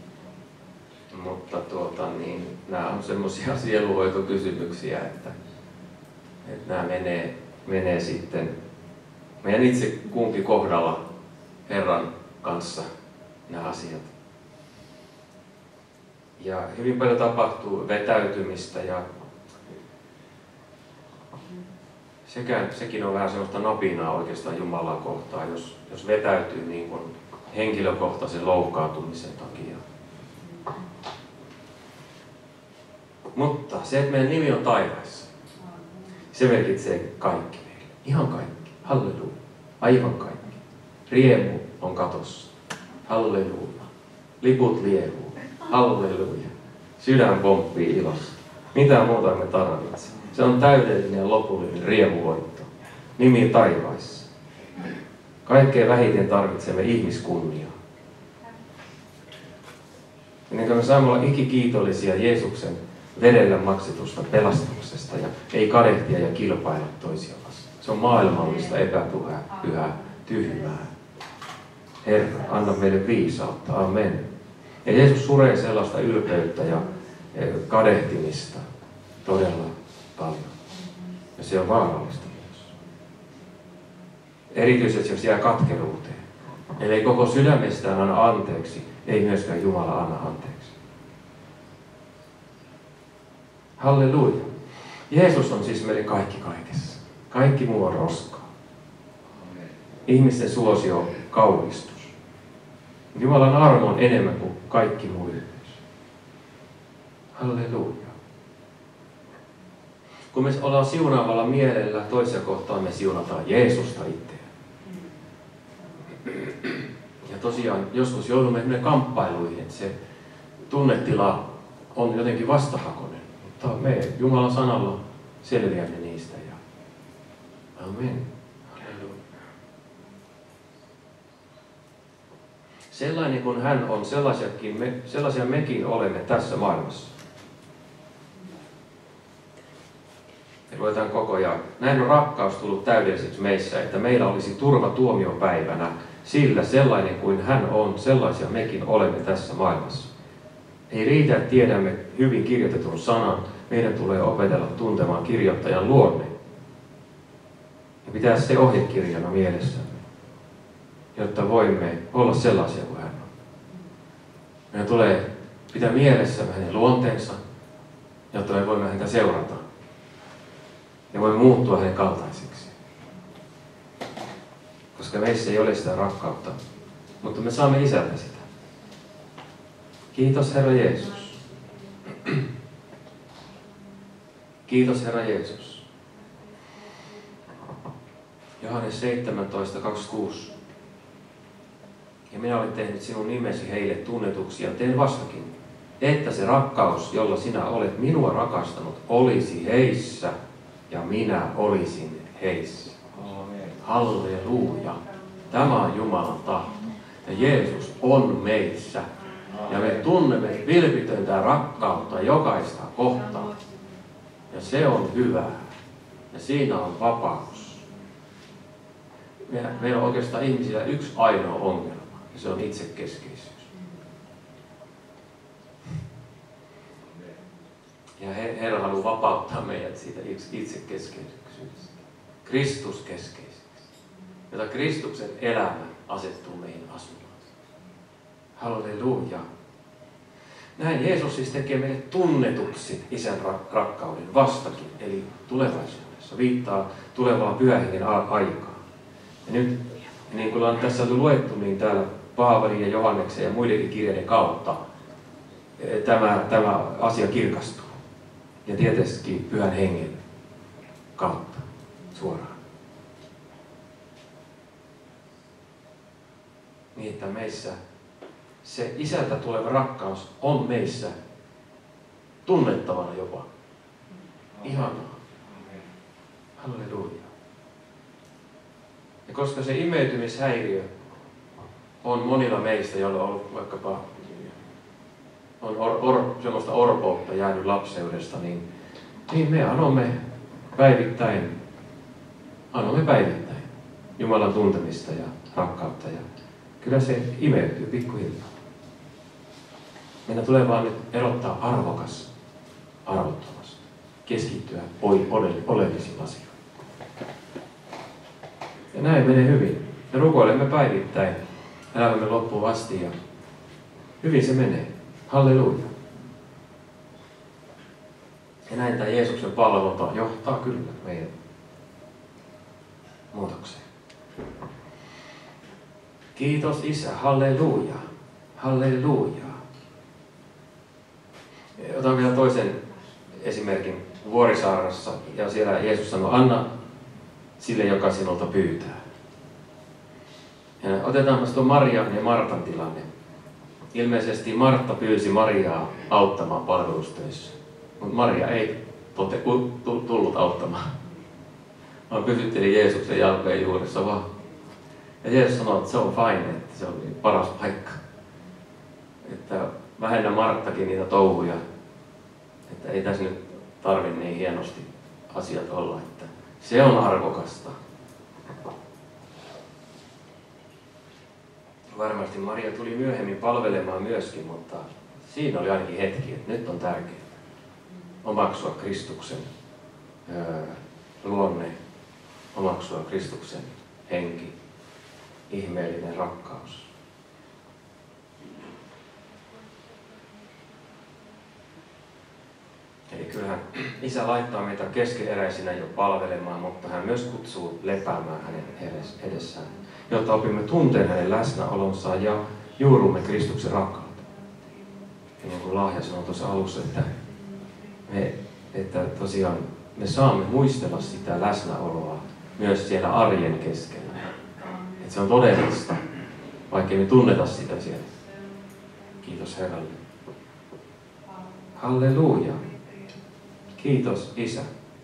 Mutta nämä on semmoisia sieluhoitokysymyksiä, että nämä menee sitten meidän itse kunkin kohdalla Herran kanssa nämä asiat. Ja hyvin paljon tapahtuu vetäytymistä ja sekin on vähän sellaista napinaa oikeastaan Jumalaa kohtaan, jos vetäytyy niin kuin henkilökohtaisen loukkaantumisen takia. Mutta se, että meidän nimi on taivaissa, se merkitsee kaikki meille. Ihan kaikki. Halleluja. Aivan kaikki. Riemu on katossa. Halleluja. Liput liehuu. Halleluja. Sydän pomppii ilossa. Mitään muuta me tarvitse. Se on täydellinen ja lopullinen riemuvoitto. Nimi taivaissa. Kaikkein vähiten tarvitsemme ihmiskunniaa. Ennen kuin me saamme olla ikikiitollisia Jeesuksen verellä maksetusta pelastuksesta ja ei kadehtia ja kilpailla toisia vastaan. Se on maailmallista, epäpyhää, tyhmää. Herra, anna meille viisautta. Amen. Ja Jeesus suree sellaista ylpeyttä ja kadehtimista todella paljon. Ja se on vaarallista myös. Erityisesti jos jää katkeruuteen. Eli koko sydämestään anna anteeksi, ei myöskään Jumala anna anteeksi. Halleluja. Jeesus on siis meille kaikki kaikessa. Kaikki muu on roskaa. Ihmisten suosio on kauhistus. Jumalan armo on enemmän kuin kaikki muu yhteys. Halleluja. Kun me ollaan siunaavalla mielellä, toisessa kohtaa me siunataan Jeesusta itseään. Ja tosiaan joskus joudumme kamppailuihin, että se tunnetila on jotenkin vastahakoinen. Mutta me Jumalan sanalla selviämme niistä. Ja amen. Halleluja. Sellainen kuin hän on, sellaisia mekin olemme tässä maailmassa. Ja luetaan koko ajan. Näin on rakkaus tullut täydelliseksi meissä, että meillä olisi turva tuomiopäivänä, sillä sellainen kuin hän on, sellaisia mekin olemme tässä maailmassa. Ei riitä, että tiedämme hyvin kirjoitetun sanan, meidän tulee opetella tuntemaan kirjoittajan luonne. Ja pitää se ohjekirjana mielessämme, jotta voimme olla sellaisia kuin hän on. Meidän tulee pitää mielessämme hänen luonteensa, jotta me voimme häntä seurata. Ja voimme muuttua hänen kaltaiseksi. Koska meissä ei ole sitä rakkautta, mutta me saamme Isältä sitä. Kiitos Herra Jeesus. Kiitos Herra Jeesus. Johannes 17:26. Ja minä olen tehnyt sinun nimesi heille tunnetuksi ja teen vastakin, että se rakkaus, jolla sinä olet minua rakastanut, olisi heissä ja minä olisin heissä. Amen. Halleluja. Tämä on Jumalan tahto. Ja Jeesus on meissä. Ja me tunnemme vilpitöntä rakkautta jokaista kohtaan. Ja se on hyvää. Ja siinä on vapaus. Meillä on oikeastaan ihmisillä yksi ainoa ongelma. Ja se on itsekeskeisyys. Ja Herra haluaa vapauttaa meidät siitä itsekeskeisyydestä. Kristuskeskeiseksi. Jota Kristuksen elämä asettuu meihin asumaan. Halleluja. Näin Jeesus siis tekee meille tunnetuksi Isän rakkauden vastakin, eli tulevaisuudessa. Viittaa tulevaan Pyhän Hengen aikaan. Ja nyt, niin kuin on tässä luettu, niin täällä Paavalin ja Johanneksen ja muidenkin kirjeiden kautta tämä asia kirkastuu. Ja tietysti Pyhän Hengen kautta suoraan. Niin, että meissä se Isältä tuleva rakkaus on meissä tunnettavana jopa. Ihanaa. Halleluja. Ja koska se imeytymishäiriö on monilla meistä, joilla on ollut vaikkapa on semmoista orpoutta jäänyt lapseudesta, niin me annamme päivittäin Jumalan tuntemista ja rakkautta. Ja kyllä se imeytyy pikkuhiljaa. Meidän tulee vaan nyt erottaa arvokas arvottomasta. Keskittyä oleellisiin asioihin. Ja näin menee hyvin. Me rukoilemme päivittäin elämämme loppuun asti ja hyvin se menee. Halleluja. Ja näin tämä Jeesuksen palvonta johtaa kyllä meidän muutokseen. Kiitos Isä. Halleluja. Halleluja. Otan vielä toisen esimerkin Vuorisaarassa. Ja siellä Jeesus sanoi, anna sille, joka sinulta pyytää. Ja otetaanpa tuo Marian ja Martan tilanne. Ilmeisesti Martta pyysi Mariaa auttamaan palvelustöissä. Mutta Maria ei tullut auttamaan. Vaan pysytteli Jeesuksen jalkojen juuressa vaan. Ja Jeesus sanoi, että se on fine, että se on paras paikka. Että vähennä Marttakin niitä touhuja. Että ei tässä nyt tarvitse niin hienosti asiat olla. Että se on arvokasta. Varmasti Maria tuli myöhemmin palvelemaan myöskin, mutta siinä oli ainakin hetki, että nyt on tärkeää omaksua Kristuksen luonne, omaksua Kristuksen henki, ihmeellinen rakkaus. Eli kyllähän Isä laittaa meitä keskeneräisinä jo palvelemaan, mutta hän myös kutsuu lepäämään hänen edessään, jotta opimme tunteen hänen läsnäolonsa ja juurumme Kristuksen rakkautta. Ja niin kuin Lahja sanoi tuossa alussa, että tosiaan me saamme muistella sitä läsnäoloa myös siellä arjen keskellä. Että se on todellista, vaikka me tunneta sitä siellä. Kiitos Herralle. Halleluja. Kiitos Isä.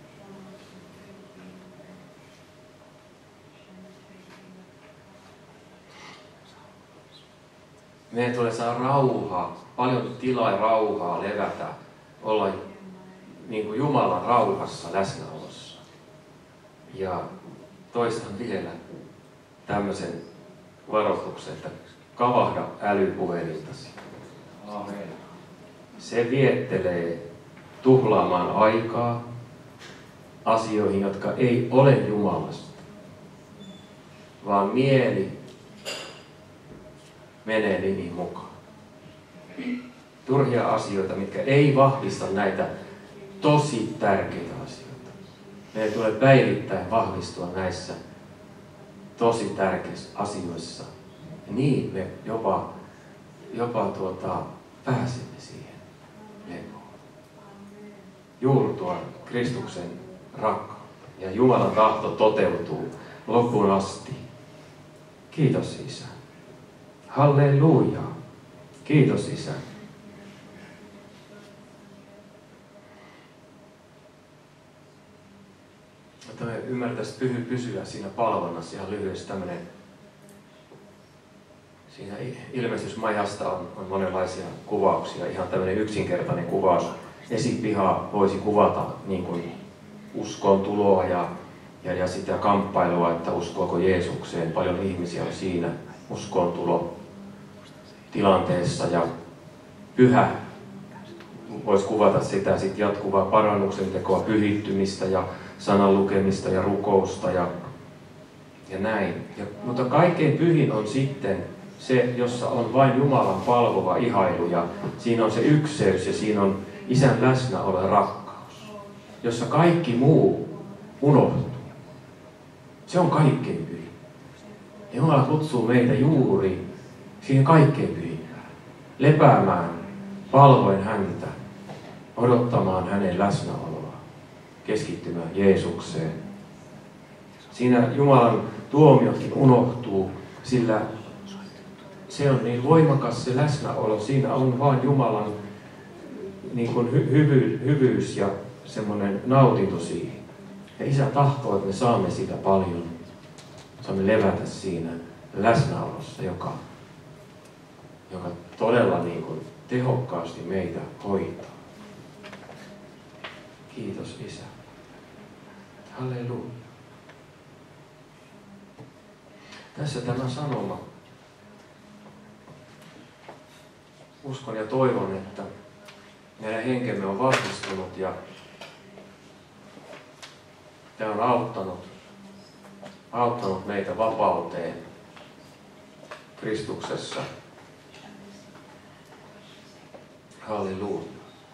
Meidän tulee saada rauhaa, paljon tilaa ja rauhaa levätä, olla niin kuin Jumalan rauhassa läsnäolossa. Ja toistan vielä tämmöisen varoituksen, että kavahda älypuhelintasi. Amen. Se viettelee tuhlaamaan aikaa asioihin, jotka ei ole Jumalasta, vaan mieli menee nimiin mukaan. Turhia asioita, mitkä ei vahvista näitä tosi tärkeitä asioita. Meidän tulee päivittäin vahvistua näissä tosi tärkeissä asioissa. Ja niin me jopa pääsemme siihen lepoon. Juurtua Kristuksen rakkautta ja Jumalan tahto toteutuu loppuun asti. Kiitos Isä. Halleluja. Kiitos Isä. Että me ymmärtäisiin pysyä siinä palvonnassa ihan lyhyesti tämmöinen. Siinä ilmestysmajasta on monenlaisia kuvauksia. Ihan tämmöinen yksinkertainen kuvaus. Esipiha voisi kuvata niin kuin uskoon tuloa ja sitä kamppailua, että uskoako Jeesukseen. Paljon ihmisiä on siinä uskoon tulo tilanteessa ja pyhä voisi kuvata sitä sit jatkuvaa parannuksen tekoa, pyhittymistä ja sanan lukemista ja rukousta ja näin. Mutta kaikkein pyhin on sitten se, jossa on vain Jumalan palvova ihailu ja siinä on se ykseys ja siinä on Isän läsnäolo ja rakkaus, jossa kaikki muu unohtuu. Se on kaikkein pyhin. Ja Jumala kutsuu meitä juuri siihen kaikkein pyhimpään. Lepäämään, palvoen häntä, odottamaan hänen läsnäoloa, keskittymään Jeesukseen. Siinä Jumalan tuomiotkin unohtuu, sillä se on niin voimakas se läsnäolo. Siinä on vain Jumalan niin kuin hyvyys ja semmoinen nautinto siihen. Ja Isä tahtoo, että me saamme sitä paljon. Saamme levätä siinä läsnäolossa, joka todella niin kuin tehokkaasti meitä hoitaa. Kiitos Isä. Halleluja. Tässä tämä sanoma. Uskon ja toivon, että meidän henkemme on vahvistunut ja tämä on auttanut meitä vapauteen Kristuksessa. Halleluja.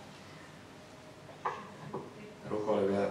Rukoile vielä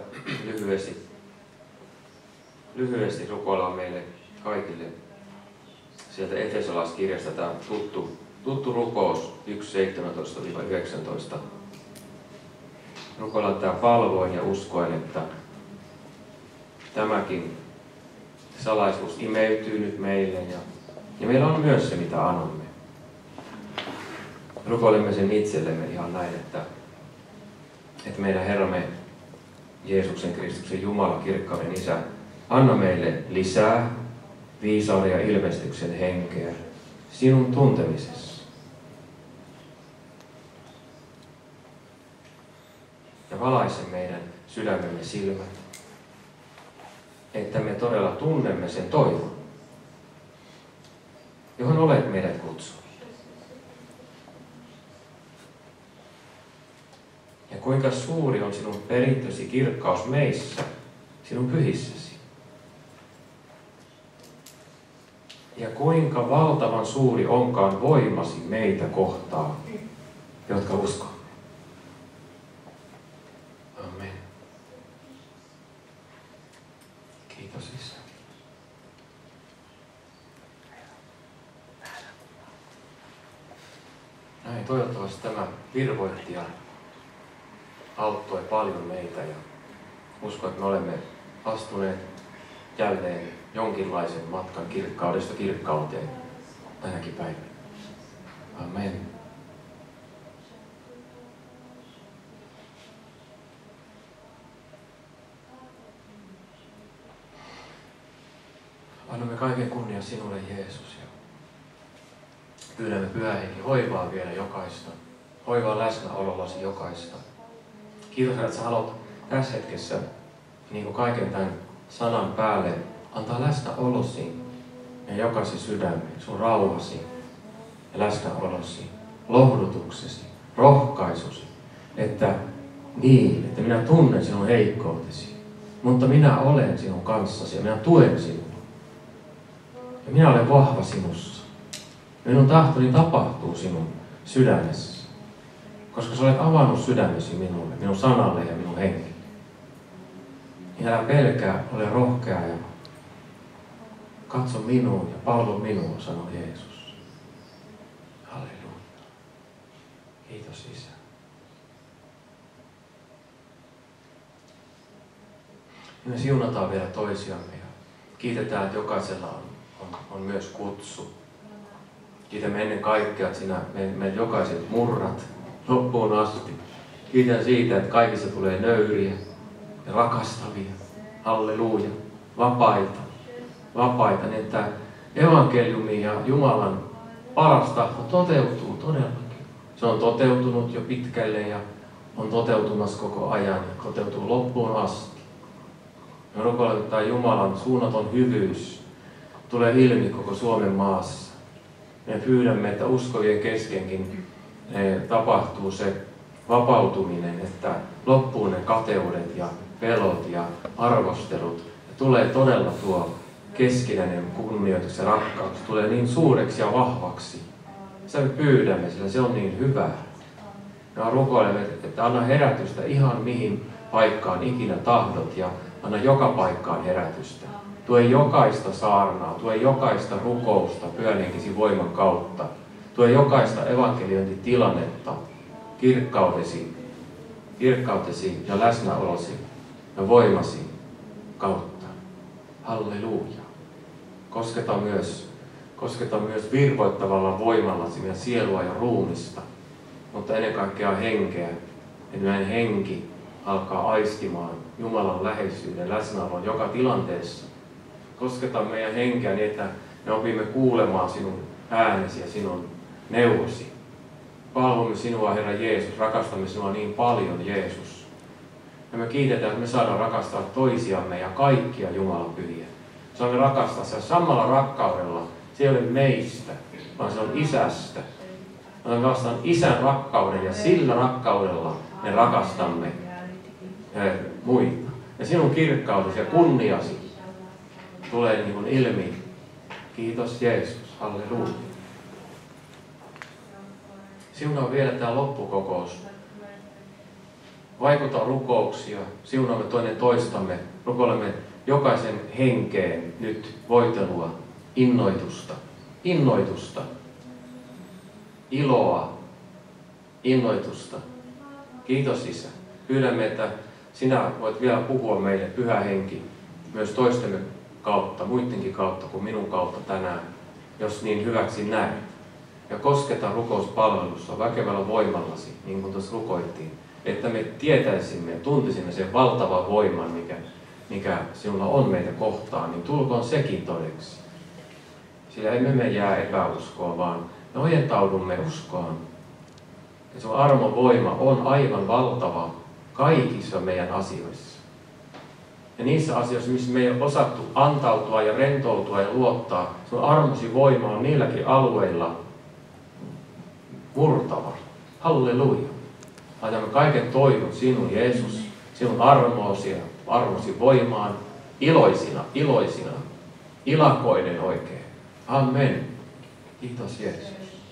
lyhyesti rukoillaan meille kaikille sieltä Efesolaiskirjasta tämä tuttu rukous 1.17-19. Rukoillaan tämä palvoin ja uskoen, että tämäkin salaisuus imeytyy nyt meille ja meillä on myös se, mitä annamme. Rukoilemme sen itsellemme ihan näin, että meidän Herramme Jeesuksen Kristuksen Jumala, kirkkauden Isä, anna meille lisää viisauden ja ilmestyksen henkeä sinun tuntemisessa. Ja valaise meidän sydämemme silmät, että me todella tunnemme sen toivon, johon olet meidät kutsunut. Ja kuinka suuri on sinun perintösi kirkkaus meissä, sinun pyhissäsi. Ja kuinka valtavan suuri onkaan voimasi meitä kohtaan, jotka uskomme. Amen. Kiitos Isä. Näin, toivottavasti tämä virvoitti ja auttoi paljon meitä ja uskon, että me olemme astuneet jälleen jonkinlaisen matkan kirkkaudesta kirkkauteen tänäkin päivänä. Amen. Annamme kaiken kunnian sinulle, Jeesus. Ja pyydämme Pyhä Henki hoivaa vielä jokaista. Hoivaa läsnäolollasi jokaista. Kiitos, että sä haluat tässä hetkessä niin kuin kaiken tämän sanan päälle antaa läsnäolosi ja jokaisen sydämen, sun rauhasi ja läsnäolosi, lohdutuksesi, rohkaisusi, että minä tunnen sinun heikkoutesi, mutta minä olen sinun kanssasi ja minä tuen sinua. Ja minä olen vahva sinussa. Minun tahtoni tapahtuu sinun sydämessä, koska sä olet avannut sydämesi minulle, minun sanalle ja minun henkille. Niin älä pelkää, ole rohkea ja katso minuun ja palvo minua, sanoo Jeesus. Halleluja. Kiitos Isä. Ja me siunataan vielä toisiamme ja kiitetään, että jokaisella on myös kutsu. Kiitämme ennen kaikkea, että sinä meidät jokaiset murrat loppuun asti. Kiitän siitä, että kaikissa tulee nöyriä ja rakastavia. Halleluja. Vapaita, niin että evankeliumi ja Jumalan paras tahto toteutuu todellakin. Se on toteutunut jo pitkälle ja on toteutumassa koko ajan ja toteutuu loppuun asti. Me rukoilemme, että Jumalan suunnaton hyvyys tulee ilmi koko Suomen maassa. Me pyydämme, että uskovien keskenkin tapahtuu se vapautuminen, että loppuu ne kateudet ja pelot ja arvostelut. Ja tulee todella tuo keskinäinen kunnioitus ja rakkaus. Tulee niin suureksi ja vahvaksi. Sitä me pyydämme, sillä se on niin hyvää. Me rukoilemme, että anna herätystä ihan mihin paikkaan ikinä tahdot ja anna joka paikkaan herätystä. Tue jokaista saarnaa, tue jokaista rukousta Pyhän Henkesi voiman kautta. Tue jokaista evankeliointitilannetta kirkkautesi ja läsnäolosi ja voimasi kautta. Halleluja. Kosketa myös virvoittavalla voimallasi meidän sielua ja ruumista, mutta ennen kaikkea henkeä, että meidän henki alkaa aistimaan Jumalan läheisyyden läsnäolon joka tilanteessa. Kosketa meidän henkeä niin, että me opimme kuulemaan sinun äänesi ja sinun neuvosi. Palvomme sinua, Herra Jeesus, rakastamme sinua niin paljon, Jeesus. Ja me kiitetään, että me saadaan rakastaa toisiamme ja kaikkia Jumalan pyhiä. Saamme rakastaa sitä samalla rakkaudella. Se ei ole meistä, vaan se on Isästä. Me vastaan Isän rakkauden ja sillä rakkaudella me rakastamme muita. Ja sinun kirkkautesi ja kunniasi tulee niin kuin ilmi. Kiitos Jeesus. Halleluja. Siunaa vielä tämä loppukokous. Vaikuta rukouksia. Siunaamme toinen toistamme. Rukoilemme jokaisen henkeen nyt voitelua, innoitusta, iloa, innoitusta. Kiitos Isä. Pyydämme, että sinä voit vielä puhua meille, Pyhä Henki, myös toistemme kautta, muidenkin kautta kuin minun kautta tänään, jos niin hyväksi näet. Ja kosketa rukouspalvelussa väkevällä voimallasi, niin kuin tuossa rukoittiin, että me tietäisimme ja tuntisimme sen valtavan voiman, mikä sinulla on meitä kohtaan, niin tulkoon sekin todeksi. Sillä emme me jää epäuskoon, vaan me ojentaudumme uskoon. Ja sun armon voima on aivan valtava kaikissa meidän asioissa. Ja niissä asioissa, missä me ei ole osattu antautua ja rentoutua ja luottaa, sun armosi voima on niilläkin alueilla murtava. Halleluja. Laitamme kaiken toivon sinun, Jeesus, sinun armoosi ja armosi voimaan iloisina, ilakoiden oikein. Amen. Kiitos Jeesus.